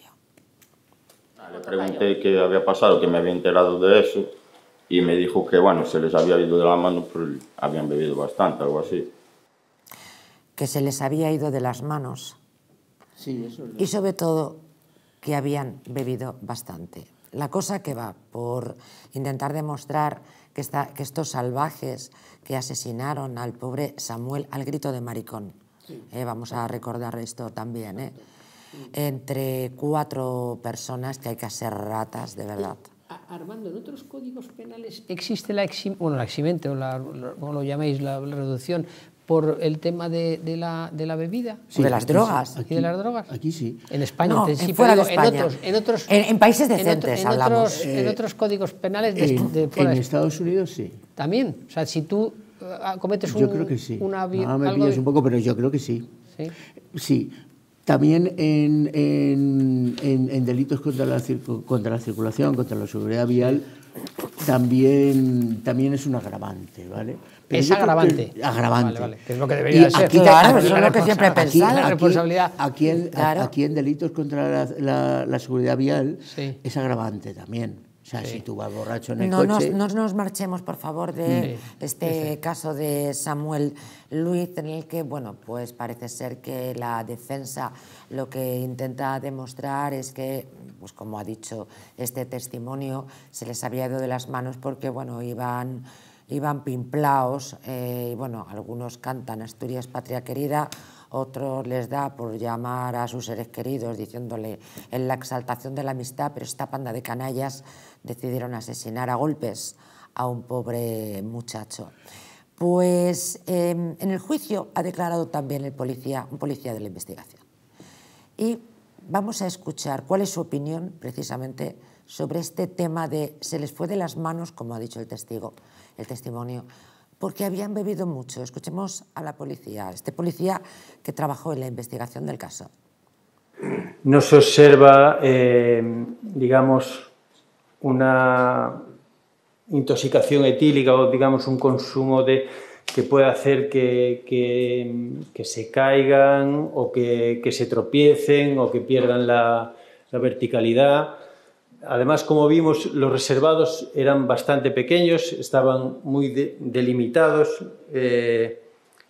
Le pregunté qué había pasado, que me había enterado de eso, y me dijo que, bueno, se les había ido de la mano, pero habían bebido bastante, algo así. Que se les había ido de las manos. Sí, eso es. Y sobre todo, que habían bebido bastante. La cosa que va por intentar demostrar que, esta, que estos salvajes que asesinaron al pobre Samuel al grito de maricón, sí. eh, vamos a recordar esto también, eh, entre cuatro personas que hay que ser ratas, de verdad. Armando, ¿en otros códigos penales existe la, exim bueno, la eximente, o la, la, como lo llaméis, la, la reducción, por el tema de, de, la, de la bebida? Sí, de las drogas. Sí. Aquí, ¿Y de las drogas? Aquí sí. En España, no, sí, en fuera de digo, España. En, otros, en, otros, en, en países decentes en, otro, en hablamos. Otros, eh, en otros códigos penales de, en, de fuera en de Estados Unidos sí. ¿También? O sea, si tú uh, cometes un... Yo creo que sí. Una, no, me algo pillas de... un poco, pero yo creo que sí. Sí. Sí. También en, en, en, en delitos contra la, contra la circulación, contra la seguridad vial, también, también es un agravante, ¿vale? Pero es agravante. Que, agravante. Vale, vale. Que es lo que debería y ser. Aquí, claro, aquí, eso es lo que siempre he pensado. La responsabilidad. Aquí, aquí, en, claro. aquí en delitos contra la, la, la seguridad vial sí. es agravante también. O sea, sí. si tú vas borracho en el no coche... Nos, no nos marchemos, por favor, de sí. este sí. caso de Samuel Luis, en el que, bueno, pues parece ser que la defensa lo que intenta demostrar es que, pues como ha dicho este testimonio, se les había ido de las manos porque, bueno, iban, iban pimplaos, eh, y, bueno, algunos cantan Asturias, patria querida, otros les da por llamar a sus seres queridos diciéndole en la exaltación de la amistad, pero esta panda de canallas decidieron asesinar a golpes a un pobre muchacho. Pues eh, en el juicio ha declarado también el policía, un policía de la investigación. Y vamos a escuchar cuál es su opinión precisamente sobre este tema de se les fue de las manos, como ha dicho el testigo, el testimonio, porque habían bebido mucho. Escuchemos a la policía, este policía que trabajó en la investigación del caso. No se observa, eh, digamos, una intoxicación etílica o, digamos, un consumo de, que pueda hacer que, que, que se caigan o que, que se tropiecen o que pierdan la, la verticalidad. Además, como vimos, los reservados eran bastante pequeños, estaban muy de, delimitados eh,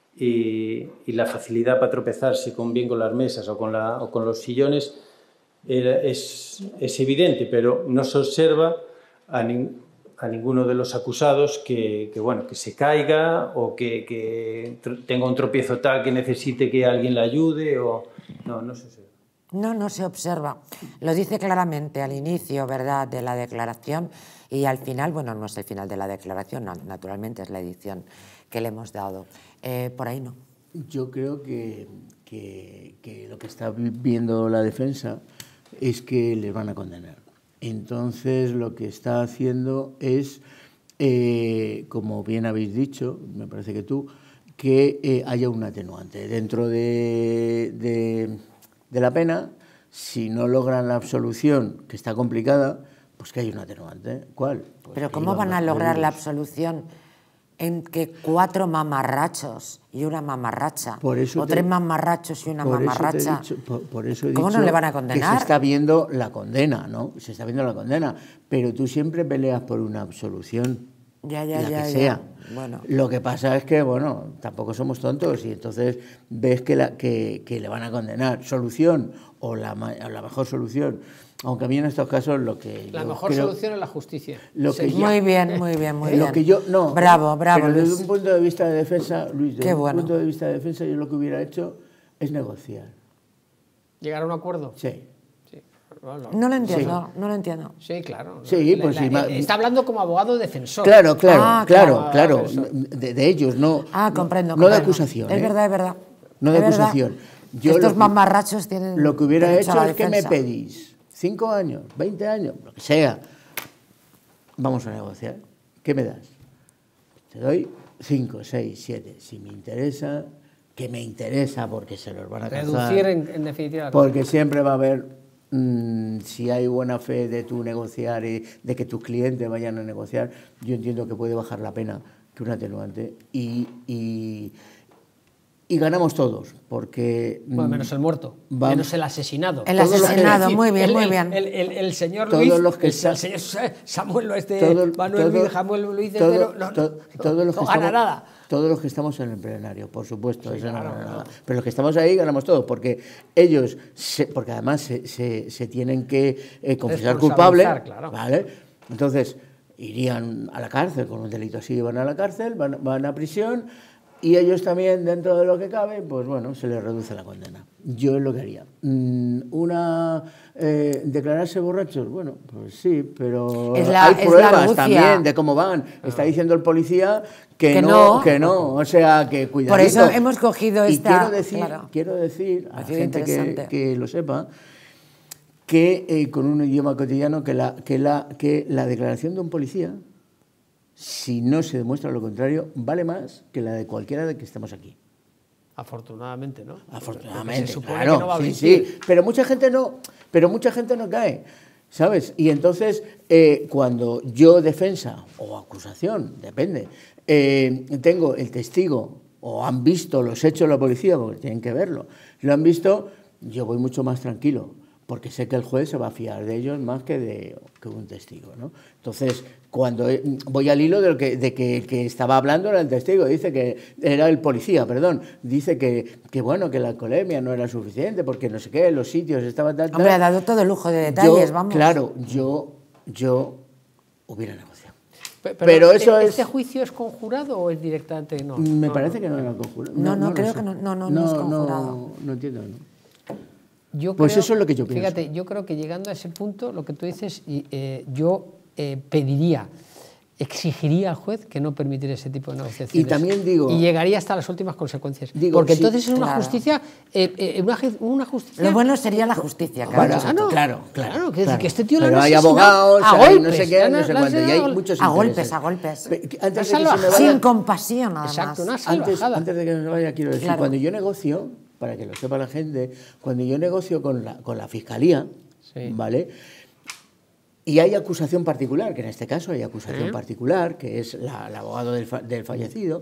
y, y la facilidad para tropezarse con, bien con las mesas o con, la, o con los sillones era, es, es evidente, pero no se observa a, ni, a ninguno de los acusados que, que, bueno, que se caiga o que, que tenga un tropiezo tal que necesite que alguien le ayude. O, no, no se observa. No, no se observa. Lo dice claramente al inicio, ¿verdad?, de la declaración y al final, bueno, no es el final de la declaración, no, naturalmente es la edición que le hemos dado. Eh, por ahí no. Yo creo que, que, que lo que está viendo la defensa es que les van a condenar. Entonces, lo que está haciendo es, eh, como bien habéis dicho, me parece que tú, que eh, haya un atenuante dentro de... de de la pena. Si no logran la absolución, que está complicada, pues que hay un atenuante. ¿Cuál? Pues Pero ¿cómo van a lograr la absolución en que cuatro mamarrachos y una mamarracha, por eso o te, tres mamarrachos y una por mamarracha, eso por, por eso he ¿cómo dicho no le van a condenar? Que se está viendo la condena, ¿no? Se está viendo la condena, pero tú siempre peleas por una absolución. Ya, ya, la ya, que ya. sea. Bueno. Lo que pasa es que, bueno, tampoco somos tontos y entonces ves que, la, que, que le van a condenar. Solución o la, o la mejor solución, aunque a mí en estos casos lo que La yo mejor creo, solución es la justicia. Lo que sí. yo, muy bien, muy bien, muy lo bien. Que yo, no, bravo, bravo, pero Luis. desde un punto de vista de defensa, Luis, desde Qué un bueno. punto de vista de defensa, yo lo que hubiera hecho es negociar. ¿Llegar a un acuerdo? Sí. Bueno, no lo entiendo, sí. no lo entiendo. Sí, claro. Sí, la, pues la, sí, está hablando como abogado defensor. Claro, claro, ah, claro, claro, claro. De, de ellos, no. Ah, comprendo. No comprendo. de acusación. Es ¿eh? verdad, es verdad. No de es acusación. Yo Estos que, mamarrachos tienen. Lo que hubiera hecho es que me pedís cinco años, veinte años, lo que sea. Vamos a negociar. ¿Qué me das? Te doy cinco, seis, siete. Si me interesa, que me interesa porque se los van a cazar. Reducir en, en definitiva. Porque siempre va a haber. Mm, si hay buena fe de tu negociar y de que tus clientes vayan a negociar, yo entiendo que puede bajar la pena que un atenuante y, y, y ganamos todos, porque... Bueno, menos el muerto, va, menos el asesinado. El asesinado, decir, muy bien, el, muy el, bien. El, el, el señor todos Luis, los que el, está, el señor Samuel este, todo, Manuel todo, Luis, Samuel Luis de todo, Cero, no, to, no, todos los no que gana estamos, nada. Todos los que estamos en el plenario, por supuesto, Sí, eso claro, no gana claro. nada. Pero los que estamos ahí ganamos todo, porque ellos, se, porque además se, se, se tienen que eh, confesar culpable, claro. ¿vale? Entonces irían a la cárcel, con un delito así van a la cárcel, van, van a prisión, y ellos también, dentro de lo que cabe, pues bueno, se les reduce la condena. Yo es lo que haría. Una eh, declararse borrachos, bueno, pues sí, pero es la, hay pruebas es también de cómo van. Está diciendo el policía que, que no, no, que no, o sea, que cuidadito. Por eso hemos cogido esta... Y quiero decir, claro. quiero decir a la gente que, que que lo sepa, que eh, con un idioma cotidiano, que la, que, la, que la declaración de un policía, si no se demuestra lo contrario, vale más que la de cualquiera de que estemos aquí. Afortunadamente, ¿no? Afortunadamente, se supone claro, que no va a sí, mentir. sí, pero mucha gente no, pero mucha gente no cae, ¿sabes? Y entonces, eh, cuando yo defensa o acusación, depende, eh, tengo el testigo o han visto los hechos de la policía, porque tienen que verlo, lo han visto, yo voy mucho más tranquilo, porque sé que el juez se va a fiar de ellos más que de que un testigo, ¿no? Entonces, cuando voy al hilo de, lo que, de que el que estaba hablando era el testigo, dice que era el policía, perdón, dice que, que bueno, que la alcoholemia no era suficiente, porque no sé qué, los sitios estaban tan... Hombre, ha dado todo el lujo de detalles, yo, vamos. Claro, yo, yo hubiera negociado. Pero, pero eso ¿este es... juicio es conjurado o es directamente no? Me no, parece no, que no era conjurado. No, no, no, no creo sé. que no, no, no, no, no es conjurado. No, no entiendo, ¿no? Yo pues creo, eso es lo que yo pienso. Fíjate, yo creo que llegando a ese punto, lo que tú dices, eh, yo eh, pediría, exigiría al juez que no permitiera ese tipo de negociaciones. Y también digo... Y llegaría hasta las últimas consecuencias. Digo, porque sí, entonces es una claro. justicia... Eh, eh, una, una justicia... Lo bueno sería la justicia, claro. Claro, claro, claro. Claro, que, claro. que este tío Pero lo hay asesinado abogados, a hay golpes, no sé qué, no sé la- cuánto, y la- hay muchos A golpes, intereses. a golpes. Pe- Antes de que se salvajada. me vaya, Sin compasión, además. Exacto, una antes, salvajada. antes de que se me vaya, quiero decir, Claro. cuando yo negocio, para que lo sepa la gente, cuando yo negocio con la, con la fiscalía, Sí. ¿vale? Y hay acusación particular, que en este caso hay acusación ¿Eh? particular, que es la, el abogado del, fa- del fallecido.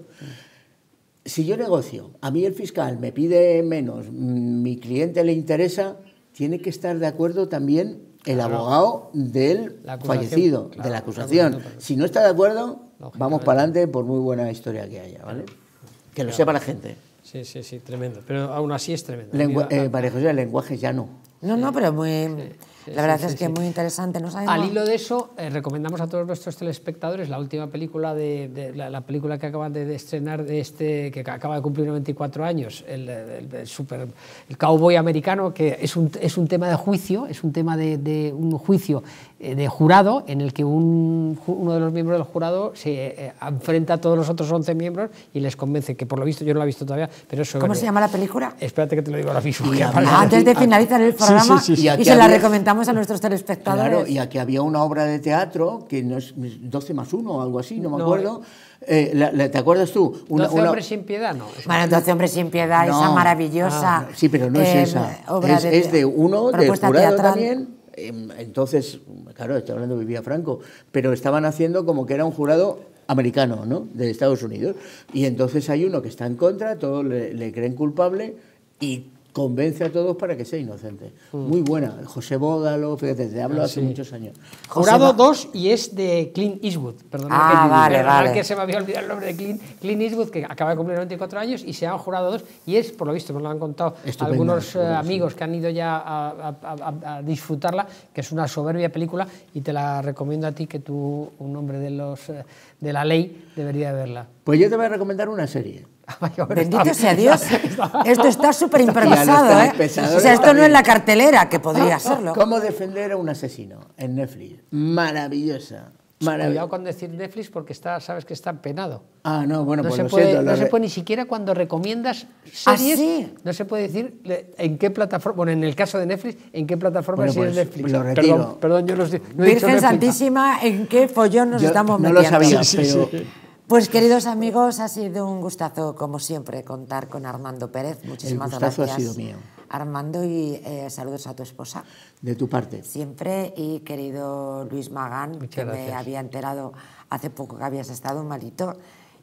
Si yo negocio, a mí el fiscal me pide menos, mm, mi cliente le interesa, tiene que estar de acuerdo también el Claro. abogado del La acusación, fallecido, claro, de la la acusación. acusación. Si no está de acuerdo, Lógicamente. vamos para adelante por muy buena historia que haya, ¿vale? Que lo Claro. sepa la gente. Sí, sí, sí, tremendo. Pero aún así es tremendo. Lengua, Mira, eh, María José, el lenguaje llano. No, no, pero muy... sí, la verdad sí, es sí, que sí. muy interesante. No sabemos... Al hilo de eso, eh, recomendamos a todos nuestros telespectadores la última película de, de la, la película que acaban de, de estrenar de este que acaba de cumplir noventa y cuatro años, el, el, el super el cowboy americano, que es un, es un tema de juicio, es un tema de, de un juicio eh, de jurado en el que un, uno de los miembros del jurado se eh, enfrenta a todos los otros once miembros y les convence, que por lo visto yo no la he visto todavía, pero eso ¿Cómo es- se llama la película? Espérate que te lo digo ahora mismo. Y que a- aparece Ah, antes de aquí. finalizar el Sí, programa, sí, sí, sí. Y aquí y se la había- recomendamos a nuestros telespectadores. Claro, y aquí había una obra de teatro que no es doce más uno o algo así, no me No, acuerdo. Eh, la- la- ¿Te acuerdas tú? Una, doce una- hombres sin piedad, no. es- Bueno, doce hombres sin piedad, No. esa maravillosa... Ah, sí, pero no es eh, esa. obra Es, es de uno, del propuesta jurado teatral. también. Eh, Entonces, claro, estoy hablando de Vivía Franco, pero estaban haciendo como que era un jurado americano, ¿no? De Estados Unidos. Y entonces hay uno que está en contra, todos le, le creen culpable y convence a todos para que sea inocente. Muy buena. José Bódalo, fíjate, te hablo Ah, hace sí. muchos años. Jurado José Ba- dos y es de Clint Eastwood. Perdona Ah, que, vale, perdonad vale. que se me había olvidado el nombre de Clint, Clint Eastwood, que acaba de cumplir noventa y cuatro años y se llama Jurado dos y es, por lo visto, me lo han contado Estupenda, algunos eh, estupenda, sí. amigos que han ido ya a, a- a- a disfrutarla, que es una soberbia película y te la recomiendo a ti, que tú, un hombre de, los, eh, de la ley, debería verla. Pues yo te voy a recomendar una serie. Bendito sea Dios. Esto está súper Y a improvisado, los ¿eh? telespectadores O sea, esto no también. es la cartelera, que podría serlo. ¿Cómo defender a un asesino? En Netflix. Maravillosa. Cuidado Maravillosa. con decir Netflix porque está, sabes que está penado. Ah, no, bueno, No, pues se lo puede, siento. no lo se de- puede ni siquiera cuando recomiendas ¿Ah, series, sí? no se puede decir le- en qué plataforma, bueno, en el caso de Netflix, en qué plataforma Bueno, si pues, es Netflix. lo retiro. Perdón, perdón, yo no, estoy- no he dicho Virgen Netflix. Santísima, ¿en qué follón nos Yo estamos no metiendo? lo sabía, Sí, sí, pero... sí. Pues queridos amigos, ha sido un gustazo, como siempre, contar con Armando Pérez. Muchísimas El gustazo ha gracias. sido mío. Armando, y eh, saludos a tu esposa. De tu parte. Siempre, y querido Luis Magán, Muchas que me gracias. había enterado hace poco que habías estado malito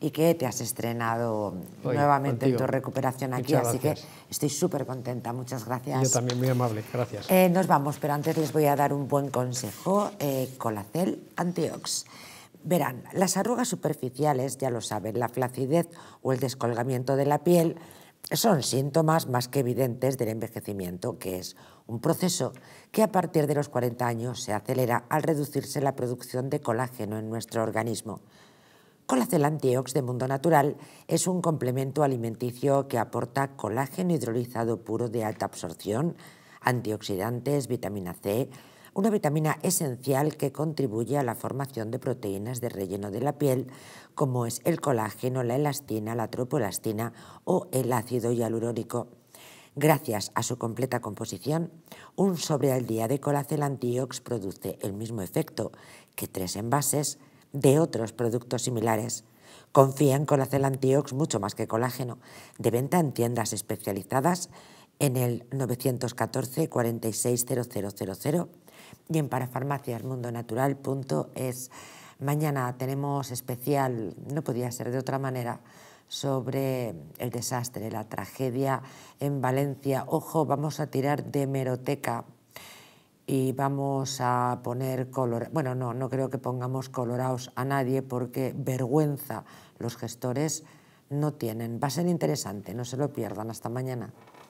y que te has estrenado Hoy, nuevamente contigo. en tu recuperación aquí, Muchas así gracias. que estoy súper contenta, muchas gracias. Yo también, muy amable, gracias. Eh, nos vamos, pero antes les voy a dar un buen consejo, eh, Colacel Antiox. Verán, las arrugas superficiales, ya lo saben, la flacidez o el descolgamiento de la piel son síntomas más que evidentes del envejecimiento, que es un proceso que a partir de los cuarenta años se acelera al reducirse la producción de colágeno en nuestro organismo. Colacel Antiox de Mundo Natural es un complemento alimenticio que aporta colágeno hidrolizado puro de alta absorción, antioxidantes, vitamina C, una vitamina esencial que contribuye a la formación de proteínas de relleno de la piel, como es el colágeno, la elastina, la tropoelastina o el ácido hialurónico. Gracias a su completa composición, un sobre al día de Colacel Antiox produce el mismo efecto que tres envases de otros productos similares. Confía en Colacel Antiox mucho más que colágeno, de venta en tiendas especializadas en el nueve uno cuatro, cuarenta y seis, cero cero cero cero y en parafarmacias mundo natural punto es. Mañana tenemos especial, no podía ser de otra manera, sobre el desastre, la tragedia en Valencia. Ojo, vamos a tirar de hemeroteca y vamos a poner color... Bueno, no, no creo que pongamos colorados a nadie porque vergüenza los gestores no tienen. Va a ser interesante, no se lo pierdan. Hasta mañana.